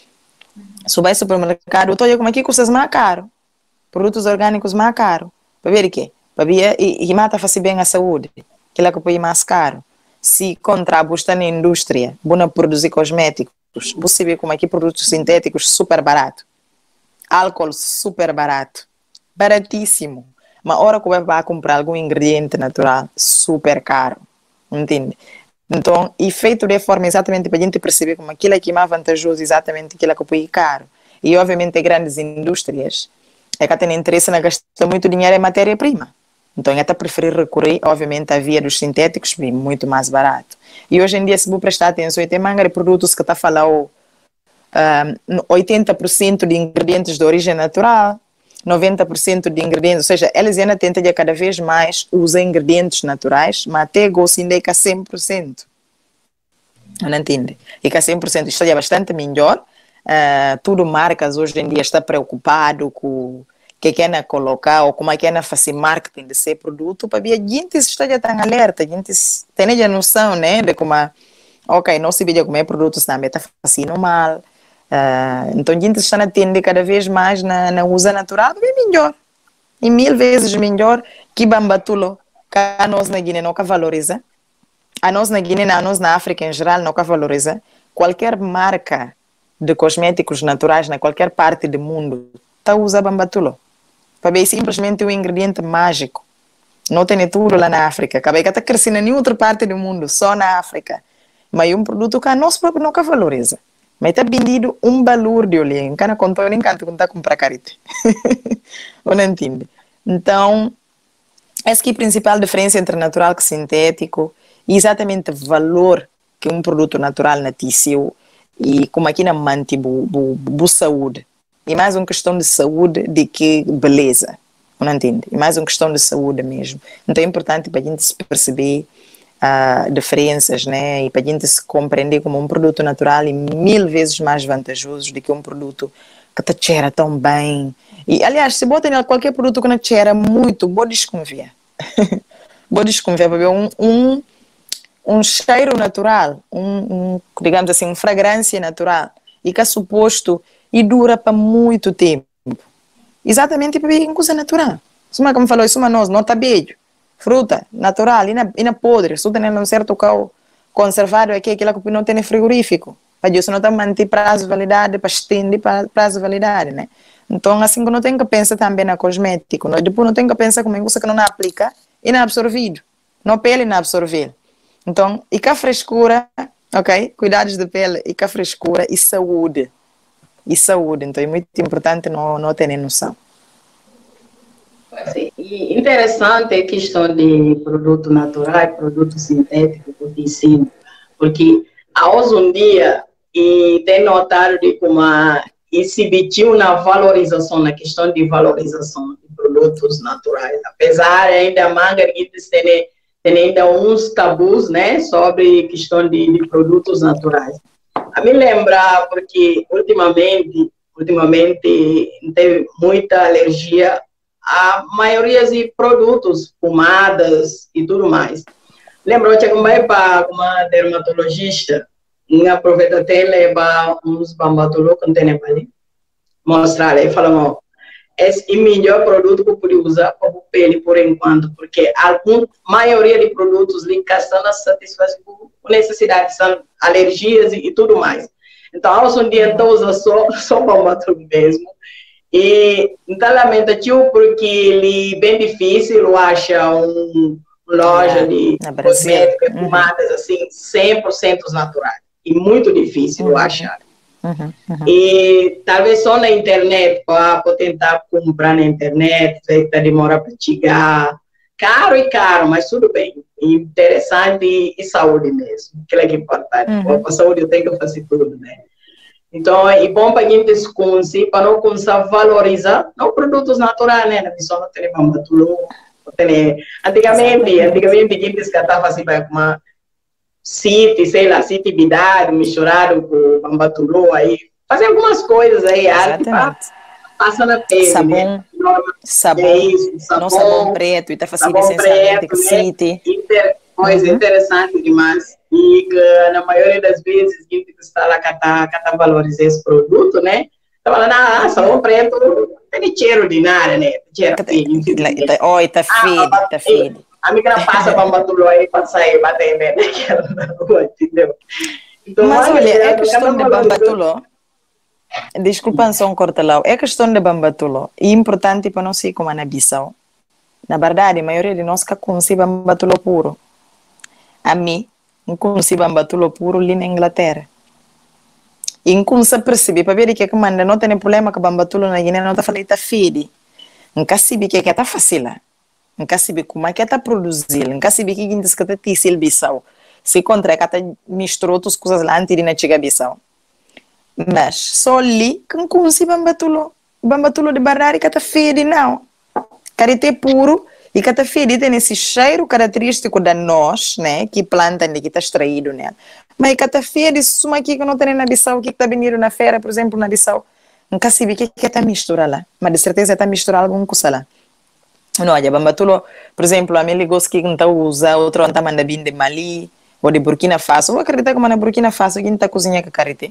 Se vai ao supermercado, eu estou como aqui custas mais caro, produtos orgânicos mais caro, para ver o quê? Para ver, e, e mata faz bem a saúde, que é que põe mais caro. Se contra está na indústria, bom produzir cosméticos, você vê como aqui produtos sintéticos super barato, álcool super barato, baratíssimo. Mas a hora que vai comprar algum ingrediente natural, super caro, entende? Então, e feito de forma exatamente para a gente perceber como aquilo é que é mais vantajoso, exatamente aquilo que põe caro. E obviamente grandes indústrias é que têm interesse na gastar muito dinheiro em matéria-prima. Então, até preferir recorrer, obviamente, à via dos sintéticos, muito mais barato. E hoje em dia, se vou prestar atenção, tem manga de produtos que está a falar um, oitenta por cento de ingredientes de origem natural, noventa por cento de ingredientes, ou seja, eles ainda tentam cada vez mais usar ingredientes naturais, mas até gostam de que cem por cento. Não entende? E que cem por cento isto é bastante melhor. Uh, tudo marcas hoje em dia está preocupado com o que quer colocar ou como é que é fazer marketing de seu produto, para ver a gente está já tão alerta, a gente tem a noção, né, de como, ok, não se vê como é produtos também está fazendo mal. Uh, então a gente está a atender cada vez mais na, na usa natural, é melhor, e mil vezes melhor que bambatulo, que a nós na Guiné nunca valoriza, a nós na Guiné, a nós na África em geral nunca valoriza. Qualquer marca de cosméticos naturais na qualquer parte do mundo está a usar bambatulo, para ver simplesmente um ingrediente mágico, não tem tudo lá na África, acabei que está crescendo em outra parte do mundo, só na África, mas é um produto que a nós próprio nunca valoriza. Mas está vendido um valor de olho, em cada contou nem canto quando está a comprar carite. Ou não entende? Então, essa que é a principal diferença entre natural e sintético, e exatamente o valor que um produto natural natício e como aqui na mante boa saúde. E mais uma questão de saúde de que beleza. Não entende? E mais uma questão de saúde mesmo. Então é importante para a gente se perceber Uh, diferenças, né? E para a gente se compreender como um produto natural e mil vezes mais vantajoso do que um produto que te cheira tão bem. E, aliás, se botar qualquer produto que não te cheira muito, vou desconfiar. Vou desconfiar, para ver um, um, um cheiro natural, um, um, digamos assim, uma fragrância natural, e que é suposto e dura para muito tempo. Exatamente para ver uma coisa natural. Isso é como falou, isso é nós, não está beijo. Fruta natural, e na, e na podre, se tem um certo cal conservado aqui, aquilo que não tem frigorífico, para isso não está manter prazo de validade, para estender prazo de validade, né? Então, assim que não tem que pensar também na cosmético, não? Depois não tem que pensar como é que não aplica e não é absorvido, não pele não absorver. Então, e com a frescura, ok? Cuidados de pele e com a frescura e saúde, e saúde, então é muito importante não, não ter noção. Sim, e interessante a questão de produto natural e produto sintético que eu ensino, porque hoje um dia e tem notado de como exibir na valorização, na questão de valorização de produtos naturais, apesar ainda manga eles têm, tem ainda uns tabus, né, sobre questão de, de produtos naturais. A me lembrar porque ultimamente, ultimamente teve muita alergia a maioria de produtos, pomadas e tudo mais. Lembrou que eu vai para uma dermatologista, e aproveita até levar uns bambatulô que tem ali, mostrar e falar, ó, esse é o melhor produto que eu podia usar para a pele por enquanto, porque a maioria de produtos ligados a satisfazer necessidades, são alergias e, e tudo mais. Então, hoje um dia eu uso só, só bambatulô mesmo. E então lamento tio porque ele bem difícil eu achar um loja é, de cosméticos e pomadas uhum. assim cem por cento naturais e muito difícil eu uhum. achar. Uhum. Uhum. E talvez só na internet para tentar comprar na internet, vai demorar para chegar, caro e caro, mas tudo bem, interessante e, e saúde mesmo, que é que é importante. Uhum. Com a saúde eu tenho que fazer tudo, né? Então, é bom para a gente se conhecer, para não começar a valorizar não produtos naturais, né? Na pessoa não tem bambatulô, Antigamente, antigamente, quem descartava assim, vai uma City, sei lá, City Bidade, misturado com Bambatulu, aí, fazer algumas coisas aí, arte, para passar na pele, sabão, né? sabão, é isso, sabão, não sabão preto, e está fazendo sabão essencialmente preto, que né? City. Inter, coisa Uhum. interessante demais, e que na maioria das vezes, a gente está lá, que valorizar esse produto, né? Então, falando, ah, sabão preto, tem cheiro de nada, né? Cheiro feio, infelizmente. Oi, tá fede, tá fede. A migra passa para Bambatulu aí para sair, bater naquela rua, entendeu? Então, mas olha, é questão de Bambatulu. Desculpa só um corte lá. É questão de Bambatulu. E importante para não ser como na Bissau. Na verdade, a maioria de nós que conhece Bambatulu puro. A mim, não conheci Bambatulu puro ali na Inglaterra. E não se percebe, para ver que é que manda, não tem problema com Bambatulu na Guiné, não está falando que está fede. Não sabe que é que está fácil. Não sabe como é que está produzir. Não sabe que é que está tecendo Bissau. Se contra que está misturou outras coisas lá antes de não chegar a Bissau. Mas só ali que não conheci Bambatulu. Bambatulu de barrari que está fede, não. Carité puro e que está fede tem esse cheiro característico da nós, né? Que planta que está extraído nela. Mas que está fede, suma aqui que não tem na Bissau, que está vindo na feira, por exemplo, na Bissau. Nunca sabe o que está misturado lá. Mas de certeza está misturado alguma coisa lá. Não, olha, Bambatulu, por exemplo, a minha gosta que não usa, outro não manda bem de Mali ou de Burkina Faso. Eu acredito que na Burkina Faso quem está cozinhando com carité.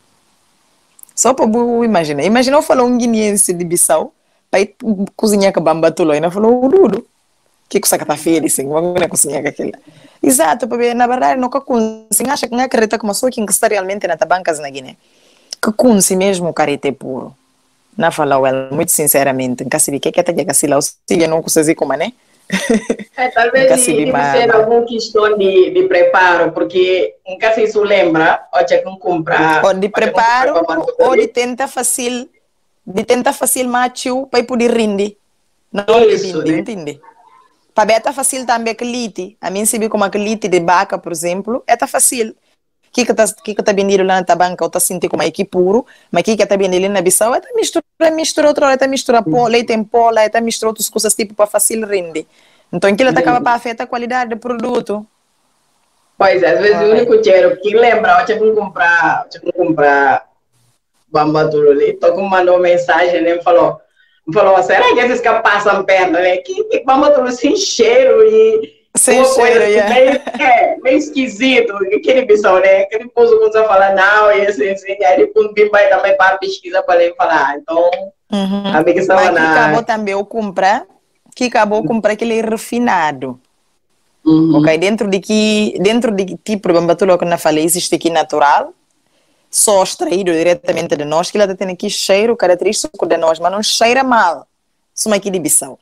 Só para você imaginar. Imagina eu falar um guineense de Bissau para ir cozinhar com Bambatulu. E não falou, Dudu, que coisa que está feia, assim, vamos cozinhar com aquilo. Exato, porque na verdade nunca cozinha, acha que não acredita que uma pessoa que está realmente na tabancas na Guiné. Que cozinha mesmo o carité puro. Não falou ela, muito sinceramente, nunca se vi que é que até que assim lá, eu não consigo como, né? É, talvez deve ser alguma questão de, de preparo, porque nunca se isso lembra, ou tinha que comprar. Ou de preparo, ou de tenta fácil, de tenta fácil macho para poder render. Não isso, de né? entende? Para beta fácil também que lite. A mim se vê como a lite de vaca, por exemplo, é tá fácil. Que que tá que que tá vendendo lá na tabanca ou tá sentindo como é que puro, mas que que tá vendendo na Bissau é tá mistura, mistura outra, é tá mistura pó, leite em pó, é tá mistura outras coisas tipo para fácil render. Então aquilo tá acaba para afetar a qualidade do produto. Pois é, às vezes o único cheiro que lembra, eu tinha que comprar, tinha que comprar Bambatulu ali, tô com mandou mensagem, ele me falou, me falou, será que esses que passam perto, né? Que, que Bambatulu sem cheiro e sem uma cheiro, coisa yeah. meio, é, meio esquisito, aquele bichão, né? Aquele pouso quando você fala, não, e assim, assim, aí ele põe bem vai também para pesquisa para ele falar, então, uhum. a minha questão mas que na... acabou também eu comprar, que acabou uhum. comprar aquele refinado. Uhum. Ok, dentro de que, dentro de tipo de Bambatulu que eu falei, existe aqui natural, só extraído diretamente de nós, que ela tem aqui cheiro característico de nós, mas não cheira mal. Somos aqui de Bissau.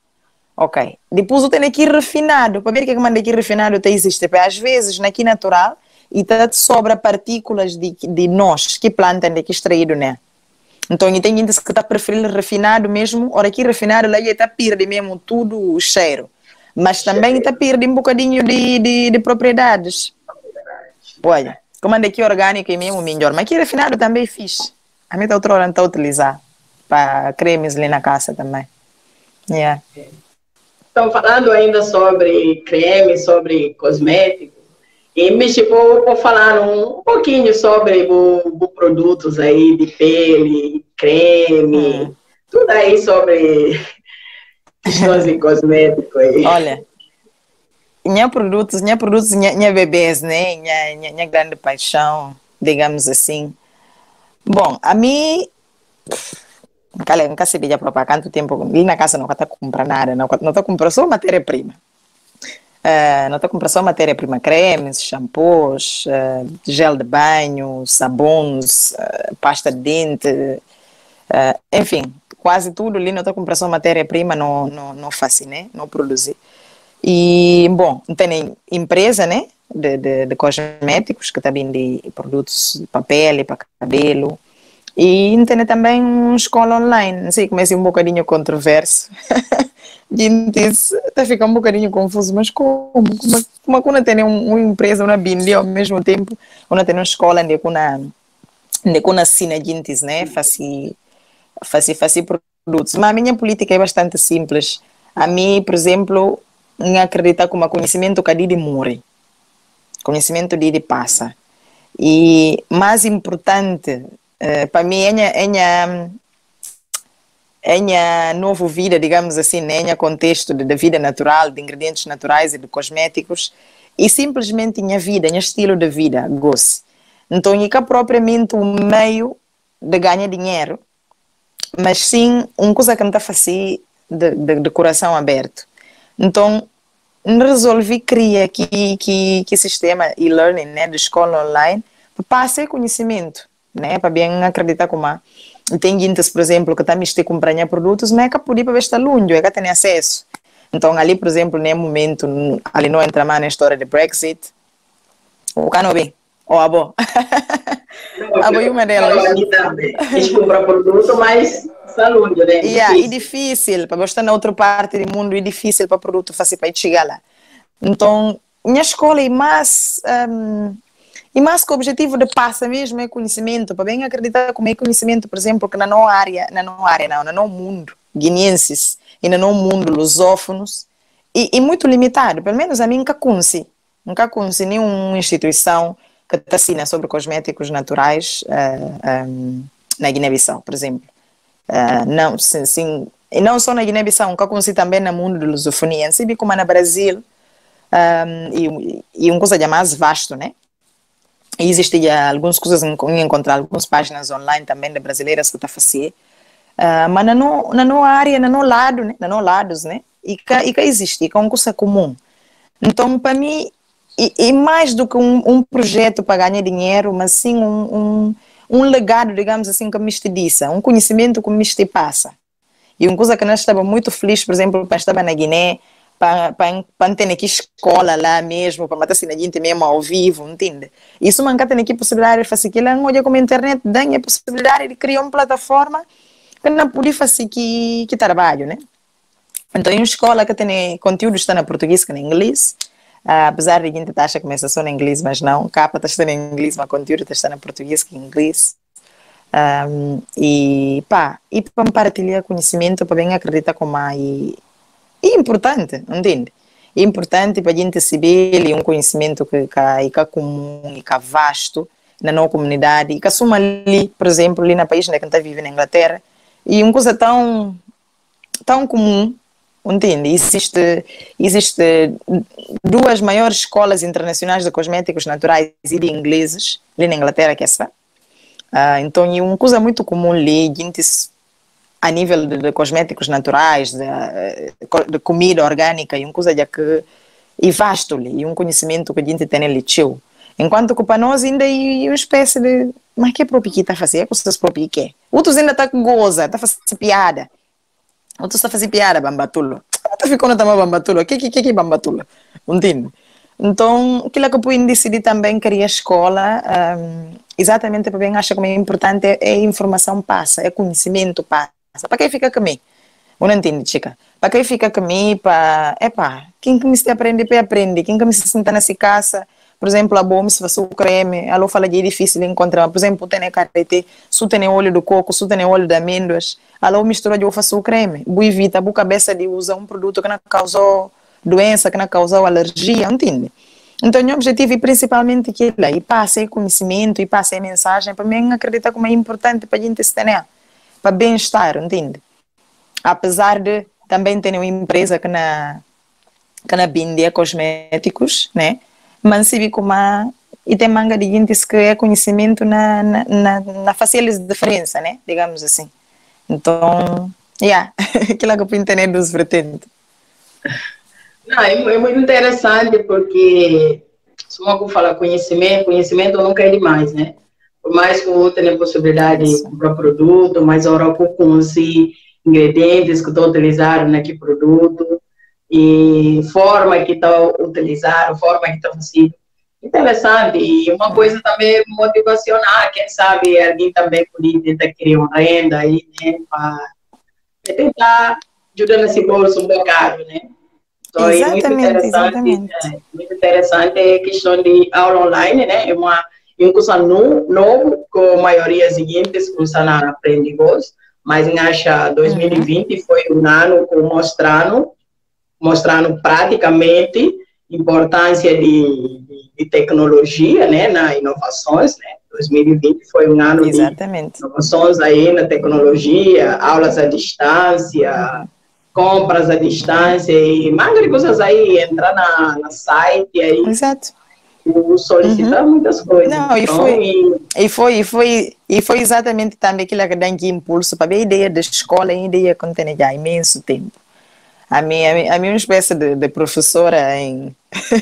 Ok. Depois eu tenho aqui refinado. Para ver o que é que manda aqui refinado tem existe. Porque às vezes, aqui natural, e tá sobra partículas de, de nós que plantam daqui extraído, né? Então, e tem gente que está preferindo refinado mesmo. Ora, aqui refinado, lá está perde mesmo tudo o cheiro. Mas também está perde um bocadinho de, de, de propriedades. Olha, como anda aqui orgânico e mesmo melhor. Mas aqui refinado também fiz. A minha outra hora não está a utilizar para cremes ali na casa também. Yeah. Então, falando ainda sobre creme, sobre cosméticos, e me chegou vou falar um, um pouquinho sobre os produtos aí de pele, creme, hum. tudo aí sobre questões de cosméticos aí. Olha, minha produtos, minha produtos, minha, minha bebês, né? Minha, minha, minha grande paixão, digamos assim. Bom, a mim Calha, nunca se veja para quanto tempo. Ali na casa não está comprando nada, não está comprando só matéria-prima. Uh, não está comprando só matéria-prima, cremes, shampoos, uh, gel de banho, sabões, uh, pasta de dente, uh, enfim, quase tudo ali não está comprando só matéria-prima, não, não, não faço, né? Não produzir. E, bom, tem empresa, né? De, de, de cosméticos, que também de produtos de papel e para cabelo. E tem também uma escola online, não sei, começa um bocadinho controverso. Gente, está ficando um bocadinho confuso, mas como? Como, como quando tem um, uma empresa, uma bíblia ao mesmo tempo, quando tem uma escola onde quando assina gente, né, faz, faz, faz produtos. Mas a minha política é bastante simples. A mim, por exemplo, não acredito como conhecimento que a de morre. Conhecimento de passa. E mais importante, uh, para mim, é a é nova vida, digamos assim, é contexto da vida natural, de ingredientes naturais e de cosméticos, e simplesmente em vida, em estilo de vida, gosto. Então, não é propriamente um meio de ganhar dinheiro, mas sim uma coisa que me está fazendo de, de, de coração aberto. Então, resolvi criar que que que sistema e-learning, né, de escola online para passar conhecimento, né, para bem acreditar como há. Tem gente, por exemplo, que também está a comprar produtos, mas é que podia para ver está longe, é que tem acesso. Então, ali, por exemplo, no momento, ali não entra mais na história de Brexit, o cano bem, ou a boa. A boa é uma delas. A gente compra produto, mas está longe, né? É yeah, difícil. É difícil, para estar na outra parte do mundo, é difícil para o produto fazer para chegar lá. Então, minha escola é mais, um, e mais que o objetivo de passa mesmo é conhecimento, para bem acreditar como é conhecimento, por exemplo, que na nossa área, na nossa área não, na nosso mundo, guineenses, e no nosso mundo, lusófonos, e, e muito limitado, pelo menos a mim nunca conheci, nunca conheci nenhuma instituição que te ensina sobre cosméticos naturais uh, um, na Guiné-Bissau, por exemplo. Uh, não, sim, sim, e não só na Guiné-Bissau, nunca conheci também no mundo de lusofonia, assim como no Brasil, um, e, e uma coisa mais vasto, né? E existem algumas coisas em encontrar, algumas páginas online também de brasileiras que estão a fazer, uh, mas na nossa área, na nosso lado, né? Na nosso lados, né? E que, e que existe, que é uma coisa comum. Então, para mim, e, e mais do que um, um projeto para ganhar dinheiro, mas sim um, um, um legado, digamos assim, que me disse, um conhecimento que me passa. E uma coisa que nós estávamos muito felizes, por exemplo, para estar na Guiné, para, para, para ter aqui escola lá mesmo, para matar assim a gente mesmo ao vivo, entende? Isso nunca tem aqui possibilidade de fazer aquilo, olha como a internet dá a possibilidade de criar uma plataforma que não pode fazer que, que trabalho, né? Então, em uma escola que tem conteúdo está na português que na inglês, uh, apesar de a gente achar que começa só na inglês, mas não, capa está em inglês, mas conteúdo está na português que em inglês. Um, e pá, e para partilhar conhecimento, para bem acreditar como há, e é importante, entende? É importante para a gente saber e um conhecimento que, que, que é comum e que é vasto na nossa comunidade, e que assuma ali, por exemplo, ali no país onde a gente vive, na Inglaterra, e uma coisa tão, tão comum, entende? Existe, existe duas maiores escolas internacionais de cosméticos naturais e de ingleses, ali na Inglaterra, que é essa. Uh, então, é uma coisa muito comum ali, gente, a nível de, de cosméticos naturais, de, de comida orgânica, e uma coisa de que é vasto ali, e um conhecimento que a gente tem ali, tio. Enquanto que para nós ainda é uma espécie de, mas que é próprio que está a fazer? É que vocês próprios que é? Outros ainda estão com goza, está a fazer piada. Outros estão a fazer piada, bambatulo. Está ficando também bambatulo. O que, que, que, que é bambatulo? Entende? Então, aquilo que eu pude decidir também criar escola, um, exatamente para bem acho que é importante, é, é informação passa, é conhecimento passa. Para quem fica comigo? Eu não entendo, chica. Para quem fica comigo, para... Epá, quem que me se aprende, para aprender. Quem que me se senta nessa casa, por exemplo, a bom, se faz o creme, ela fala que é difícil de encontrar. Por exemplo, tem carrete, se tem óleo do coco, se tem óleo de amêndoas, ela mistura de eu faço o creme. Boa evita, boa cabeça de usar um produto que não causou doença, que não causou alergia, entende? Então, o meu objetivo é principalmente aquilo, e passar conhecimento, e passar mensagem, para mim acreditar como é importante para a gente se ter, para bem-estar, entende? Apesar de também ter uma empresa que na, que na vende cosméticos, né? Mas se vê como há, e tem manga de gente que é conhecimento na, na, na, na fazer diferença, né? Digamos assim. Então, yeah, aquilo que eu entender dos vertentes. Não, é, é muito interessante porque, se eu falar conhecimento, conhecimento nunca é demais, né? Por mais que eu tenha possibilidade Isso. de comprar produto, mas agora eu conheci ingredientes que estão utilizados naquele produto e forma que estão utilizando, forma que estão sendo interessante. E uma coisa também motivacional, quem sabe alguém também pode tentar criar uma renda aí, né? Para tentar ajudar nesse bolso um bocado, né? Então, exatamente, é muito interessante, exatamente. É, muito interessante a questão de aula online, né? É uma, é um curso no, novo, com a maioria seguintes cursos na Aprende Voz, mas em acha dois mil e vinte uhum. foi um ano com mostrando mostrando praticamente a importância de, de, de tecnologia, né, nas inovações, né. dois mil e vinte foi um ano Exatamente. de inovações aí na tecnologia, aulas à distância, uhum. compras à distância e mais de coisas aí, entrar na, na site aí. Exato. Solicitar uhum. muitas coisas. Não, e foi, e... e foi, e foi, e foi exatamente também aquilo que dá aqui impulso para a ideia da escola, a ideia que tem já imenso tempo. A minha, a minha uma espécie de, de professora em,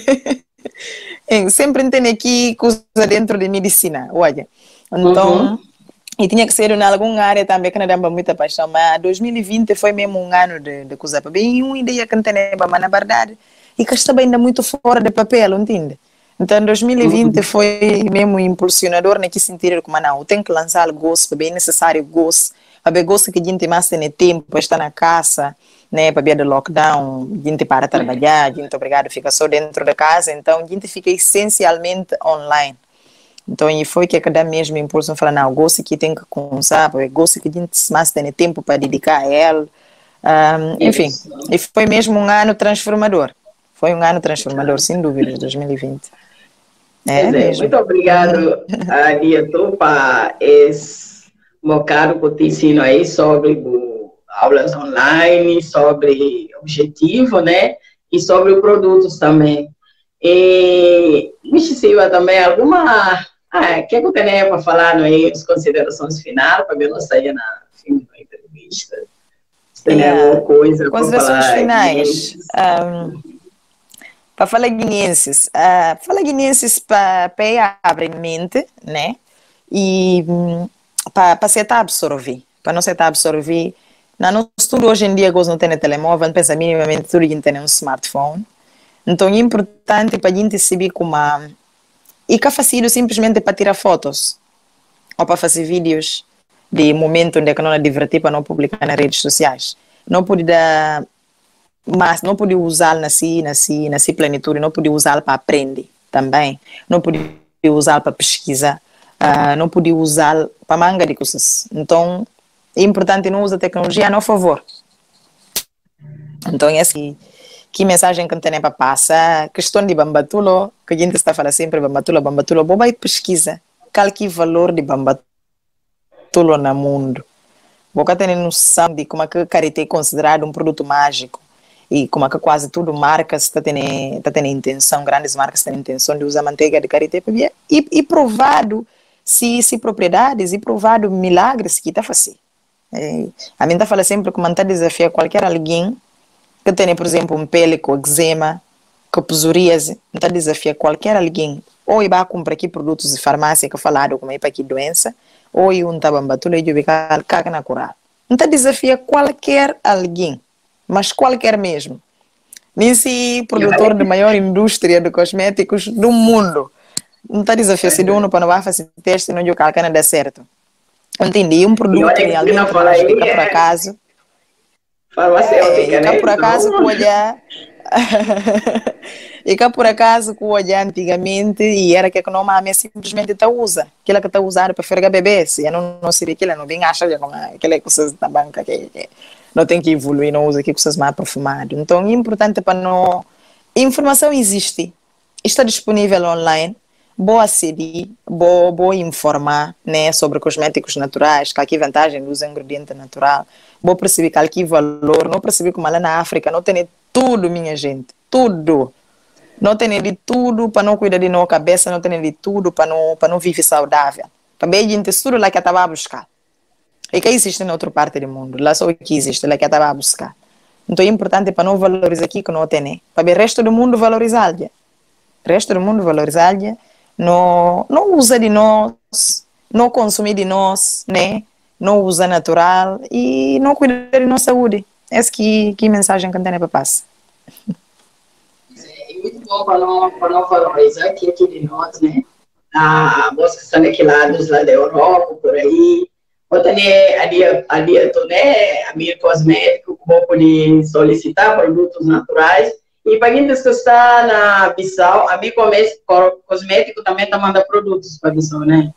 em sempre tem aqui coisa dentro de medicina, olha. Então, uhum. e tinha que ser em alguma área também que não dava muita paixão, mas dois mil e vinte foi mesmo um ano de, de coisa para bem, uma ideia que não tem, mas na verdade, e que estava ainda muito fora de papel, entende? Então, dois mil e vinte uhum. foi mesmo impulsionador naquele sentido, como não, tem que lançar o gosto, bem necessário gosto, para ver gosto que a gente mais tem tempo para estar na casa, né, para ver do lockdown, a gente para trabalhar, a gente é obrigado a ficar só dentro da casa, então a gente fica essencialmente online. Então, e foi que cada mesmo impulso, falar, não, gosto que tem que começar, porque gosto que a gente mais tem tempo para dedicar a ela, um, enfim, e foi mesmo um ano transformador, foi um ano transformador, sem dúvida, dois mil e vinte. É, é, muito obrigado, Adieto, para esse bocado que eu te ensino aí sobre o, aulas online, sobre objetivo, né? E sobre os produtos também. E me Silva também, alguma... Ah, o que é que eu tenho para falar aí, as considerações finais, para ver não sair na fim da entrevista? Se tem é, alguma coisa para falar. Considerações finais. Um... Para falar guineenses, uh, falar guineenses para abrir mente, né? E um, para se absorver, para não se absorver. Na nosso estudo hoje em dia, não tem telemóvel, não pensa minimamente tudo que tem um smartphone. Então é importante para a gente saber como a... E que é fácil simplesmente para tirar fotos ou para fazer vídeos de momento onde é não é divertir para não publicar nas redes sociais. Não pode dar... Mas não podia usá-lo nessa, nessa, nessa plenitude, não podia usá-lo para aprender também, não podia usá-lo para pesquisar, uh, não podia usá-lo para manga de coisas. Então, é importante não usar a tecnologia a nosso favor. Então, é assim, que mensagem que tem para passar, questão de bambatulo, que a gente está falando sempre, bambatulo, bambatulo, boba e pesquisa, qual que é o valor de bambatulo no mundo. Boca tem noção de como é que o carité é considerado um produto mágico. E como é que quase tudo marcas está tendo, tá tendo intenção, grandes marcas têm intenção de usar manteiga de karité para ver e, e provado se, se propriedades e provado milagres que está fazendo. É, a mim está falando sempre que manter desafia qualquer alguém que tenha, por exemplo, um pele com eczema, com psoríase, está desafia qualquer alguém ou ir para comprar aqui produtos de farmácia que falaram como é para aqui doença ou ir um tabambatula e ubicar caga na curar. Então desafia qualquer alguém. Mas qualquer mesmo. Nesse produtor de maior indústria de cosméticos do mundo. Não está desafiando uno para não vai fazer teste e não jogar a dar certo. Entendi. Um produto realmente fica por acaso. Farmacêutica, é, né? Por acaso com olhar. E cá por acaso com olhar antigamente e era que a economia simplesmente está usa. Aquilo que está usando para fergar bebês. E eu não, não sei aquilo, não bem acha como aquela coisa da banca que, que não tem que evoluir, não usa aqui coisas mais aprofundadas. Então é importante para não... Informação existe, está disponível online, boa aceder, boa, boa informar, né, sobre cosméticos naturais, qual que é a vantagem de usar ingrediente natural, boa perceber qual que é o valor, não perceber como lá na África, não tem tudo, minha gente, tudo. Não tem de tudo para não cuidar de nossa cabeça, não tem de tudo para não, para não viver saudável. Também a gente tudo lá que estava a buscar. E que existe na outra parte do mundo, lá só que existe, lá que estava a buscar. Então é importante para não valorizar aqui que não tem, né? Para ver o resto do mundo valorizar. O resto do mundo valorizar, não, não usa de nós, não consumir de nós, né? Não usa natural e não cuida de nossa saúde. Essa que, que mensagem que tem para passar. É muito bom para não, para não valorizar aqui, aqui de nós, né? A moça que está aqui lá, dos lá da Europa, por aí. Outra, né, ali, ali, né, a minha cosmético, vou poder solicitar produtos naturais. E para quem está na Bissau, a minha cosmético também está mandando produtos para a Bissau, né?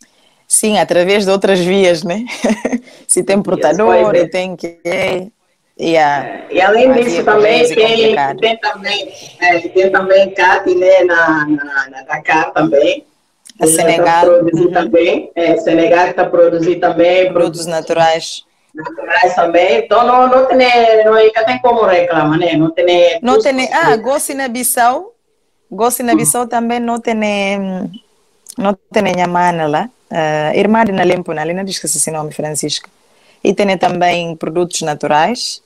Sim, através de outras vias, né? Se tem portador, é. tem que... Yeah. E além disso também tem, tem também é, tem também C A T, né, na, na, na Dakar também. A Senegal. Está produzir uhum. também. É, Senegal está produzir também. Produtos naturais. Naturais também. Então não, não tem, não, não tem como reclamar, né? Não tem. Não tem. Ah, gosto na Bissau. Gosto na Bissau também não tem. Não tem a mana lá. Uh, irmã de Nalempo, ali não esqueci esse nome, Francisco. E tem também produtos naturais.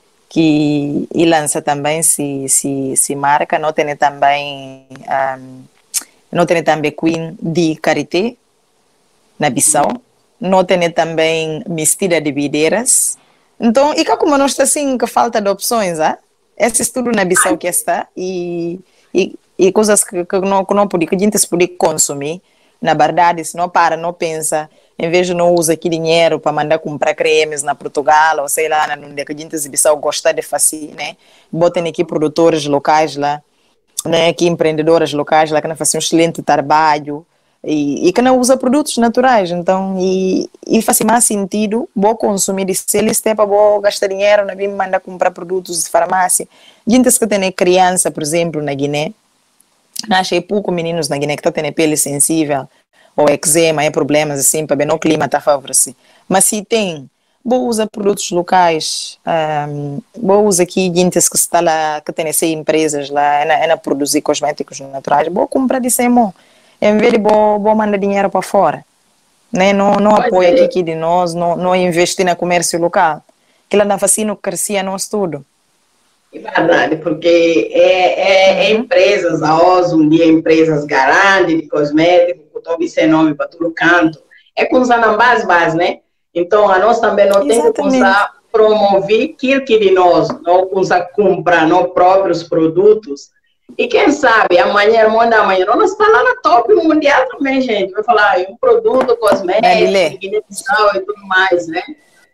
Que e lança também se se se marca, não tem também um, não tem também Queen de Karité na Bissau, não tem também mistura de videiras. Então, e como nós está assim que falta de opções, ah? Esse estudo na Bissau que está e e, e coisas que, que não que não pode que a gente pode consumir, na verdade, se não para, não pensa. Em vez de não usar aqui dinheiro para mandar comprar cremes na Portugal, ou sei lá, onde a gente exibição gosta de fazer, né? Botem aqui produtores locais lá, né? Aqui empreendedoras locais lá que não fazem um excelente trabalho e, e que não usa produtos naturais. Então, e, e faz mais sentido vou consumir e se eles têm para vou gastar dinheiro, não vim mandar comprar produtos de farmácia. Gente que tem criança, por exemplo, na Guiné, achei pouco meninos na Guiné que estão tendo pele sensível, ou eczema, é problemas assim, para bem no clima está favorável. Mas se tem, vou usar produtos locais, um, vou usar aqui gente que está lá, que tem essas empresas lá, é na produzir cosméticos naturais, vou comprar de semo, em vez de vou, vou mandar dinheiro para fora. Né? Não, não apoia aqui, aqui de nós, não, não investir no comércio local. Que lá na vacina crescia nós tudo. É verdade, porque é, é, uhum. é empresas, a Osum, de empresas grandes de cosméticos, que sem nome para todo canto, é com os anambás base, né? Então, a nós também não tem que começar a promover aquilo que de nós, não começar a comprar nossos próprios produtos. E quem sabe, amanhã, amanhã, amanhã, nós está lá na top mundial também, gente. Vai falar, um produto cosmético, Guiné-Bissau e tudo mais, né?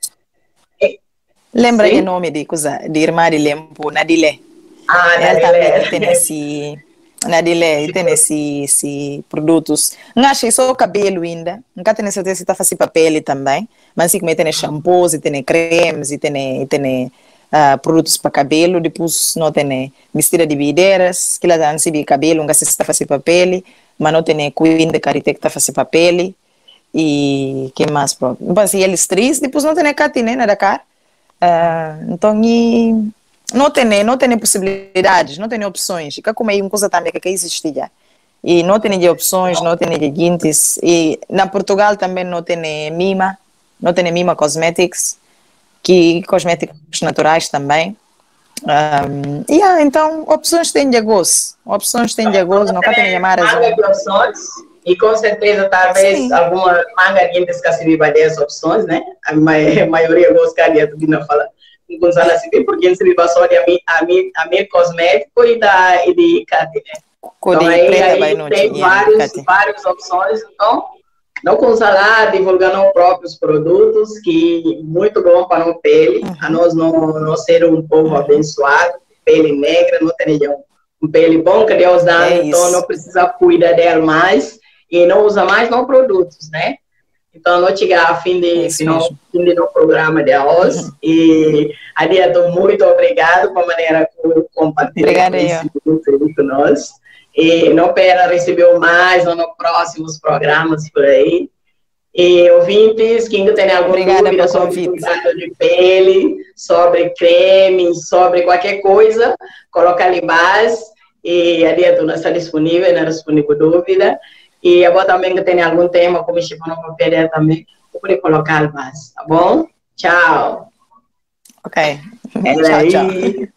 Lembra o nome de coisa, de irmã de Lempo, Nadile? Ah, ela Nadile. também tem esse, Nadile, tem esse, esse produtos. Não achei só o cabelo ainda, nunca tenho certeza se está fazendo papel também, mas sim, tem shampoos, e tem cremes, e tem, e tem uh, produtos para cabelo, depois não tem mistura de videiras, que lá não se vê cabelo, nunca se está fazendo papel, mas não tem Queen de Karité que está fazendo papel, e que mais pronto. Então, assim, eles três, depois não tem Catine na Dakar. Uh, então, e não tem, não tem possibilidades, não tem opções. Que como é uma coisa também que existia. E não tem opções, não tem guintes. E na Portugal também não tem Mima, não tem Mima Cosmetics, que cosméticos naturais também. Um, e yeah, então, opções tem de gosto. Opções tem de gosto, não tem chamar as opções. E com certeza, talvez, Sim. alguma manga de escassidade dessas opções, né? A maioria gostaria de não falar com os alas porque se vive só de a mim, a mim, a mim cosmético e da e de Cate, né? Então, aí, aí tem vários, várias opções. Então, não com salada, divulgando os próprios produtos, que muito bom para a pele, uhum. a nós não, não ser um povo uhum. abençoado, pele negra, não tem um pele bom que Deus dá, é então não precisa cuidar dela mais. E não usa mais não produtos, né? Então, não chegar a fim de, final, fim de no programa de hoje. Uhum. E, Adiato, muito obrigado por a maneira que compartilhou esse produto com nós. E não pera receber mais nos próximos programas por aí. E ouvintes, quem tem alguma Obrigada dúvida sobre cuidado de pele, sobre creme, sobre qualquer coisa, coloca ali embaixo. E Adiato, nós está disponível, não respondemos dúvida. E eu vou também que tem algum tema, como se for no papel também, eu vou colocar ali mais, tá bom? Tchau. Ok. É tchau, aí. tchau.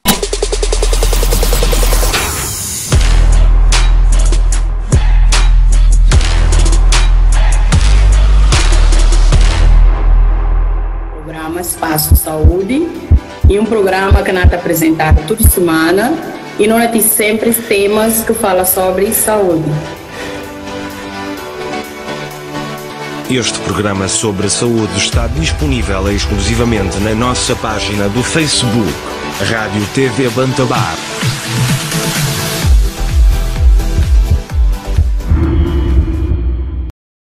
Programa Espaço Saúde, e um programa que nós é apresentado toda semana, e nós temos sempre temas que falam sobre saúde. Este programa sobre saúde está disponível exclusivamente na nossa página do Facebook, Rádio T V Bantabar.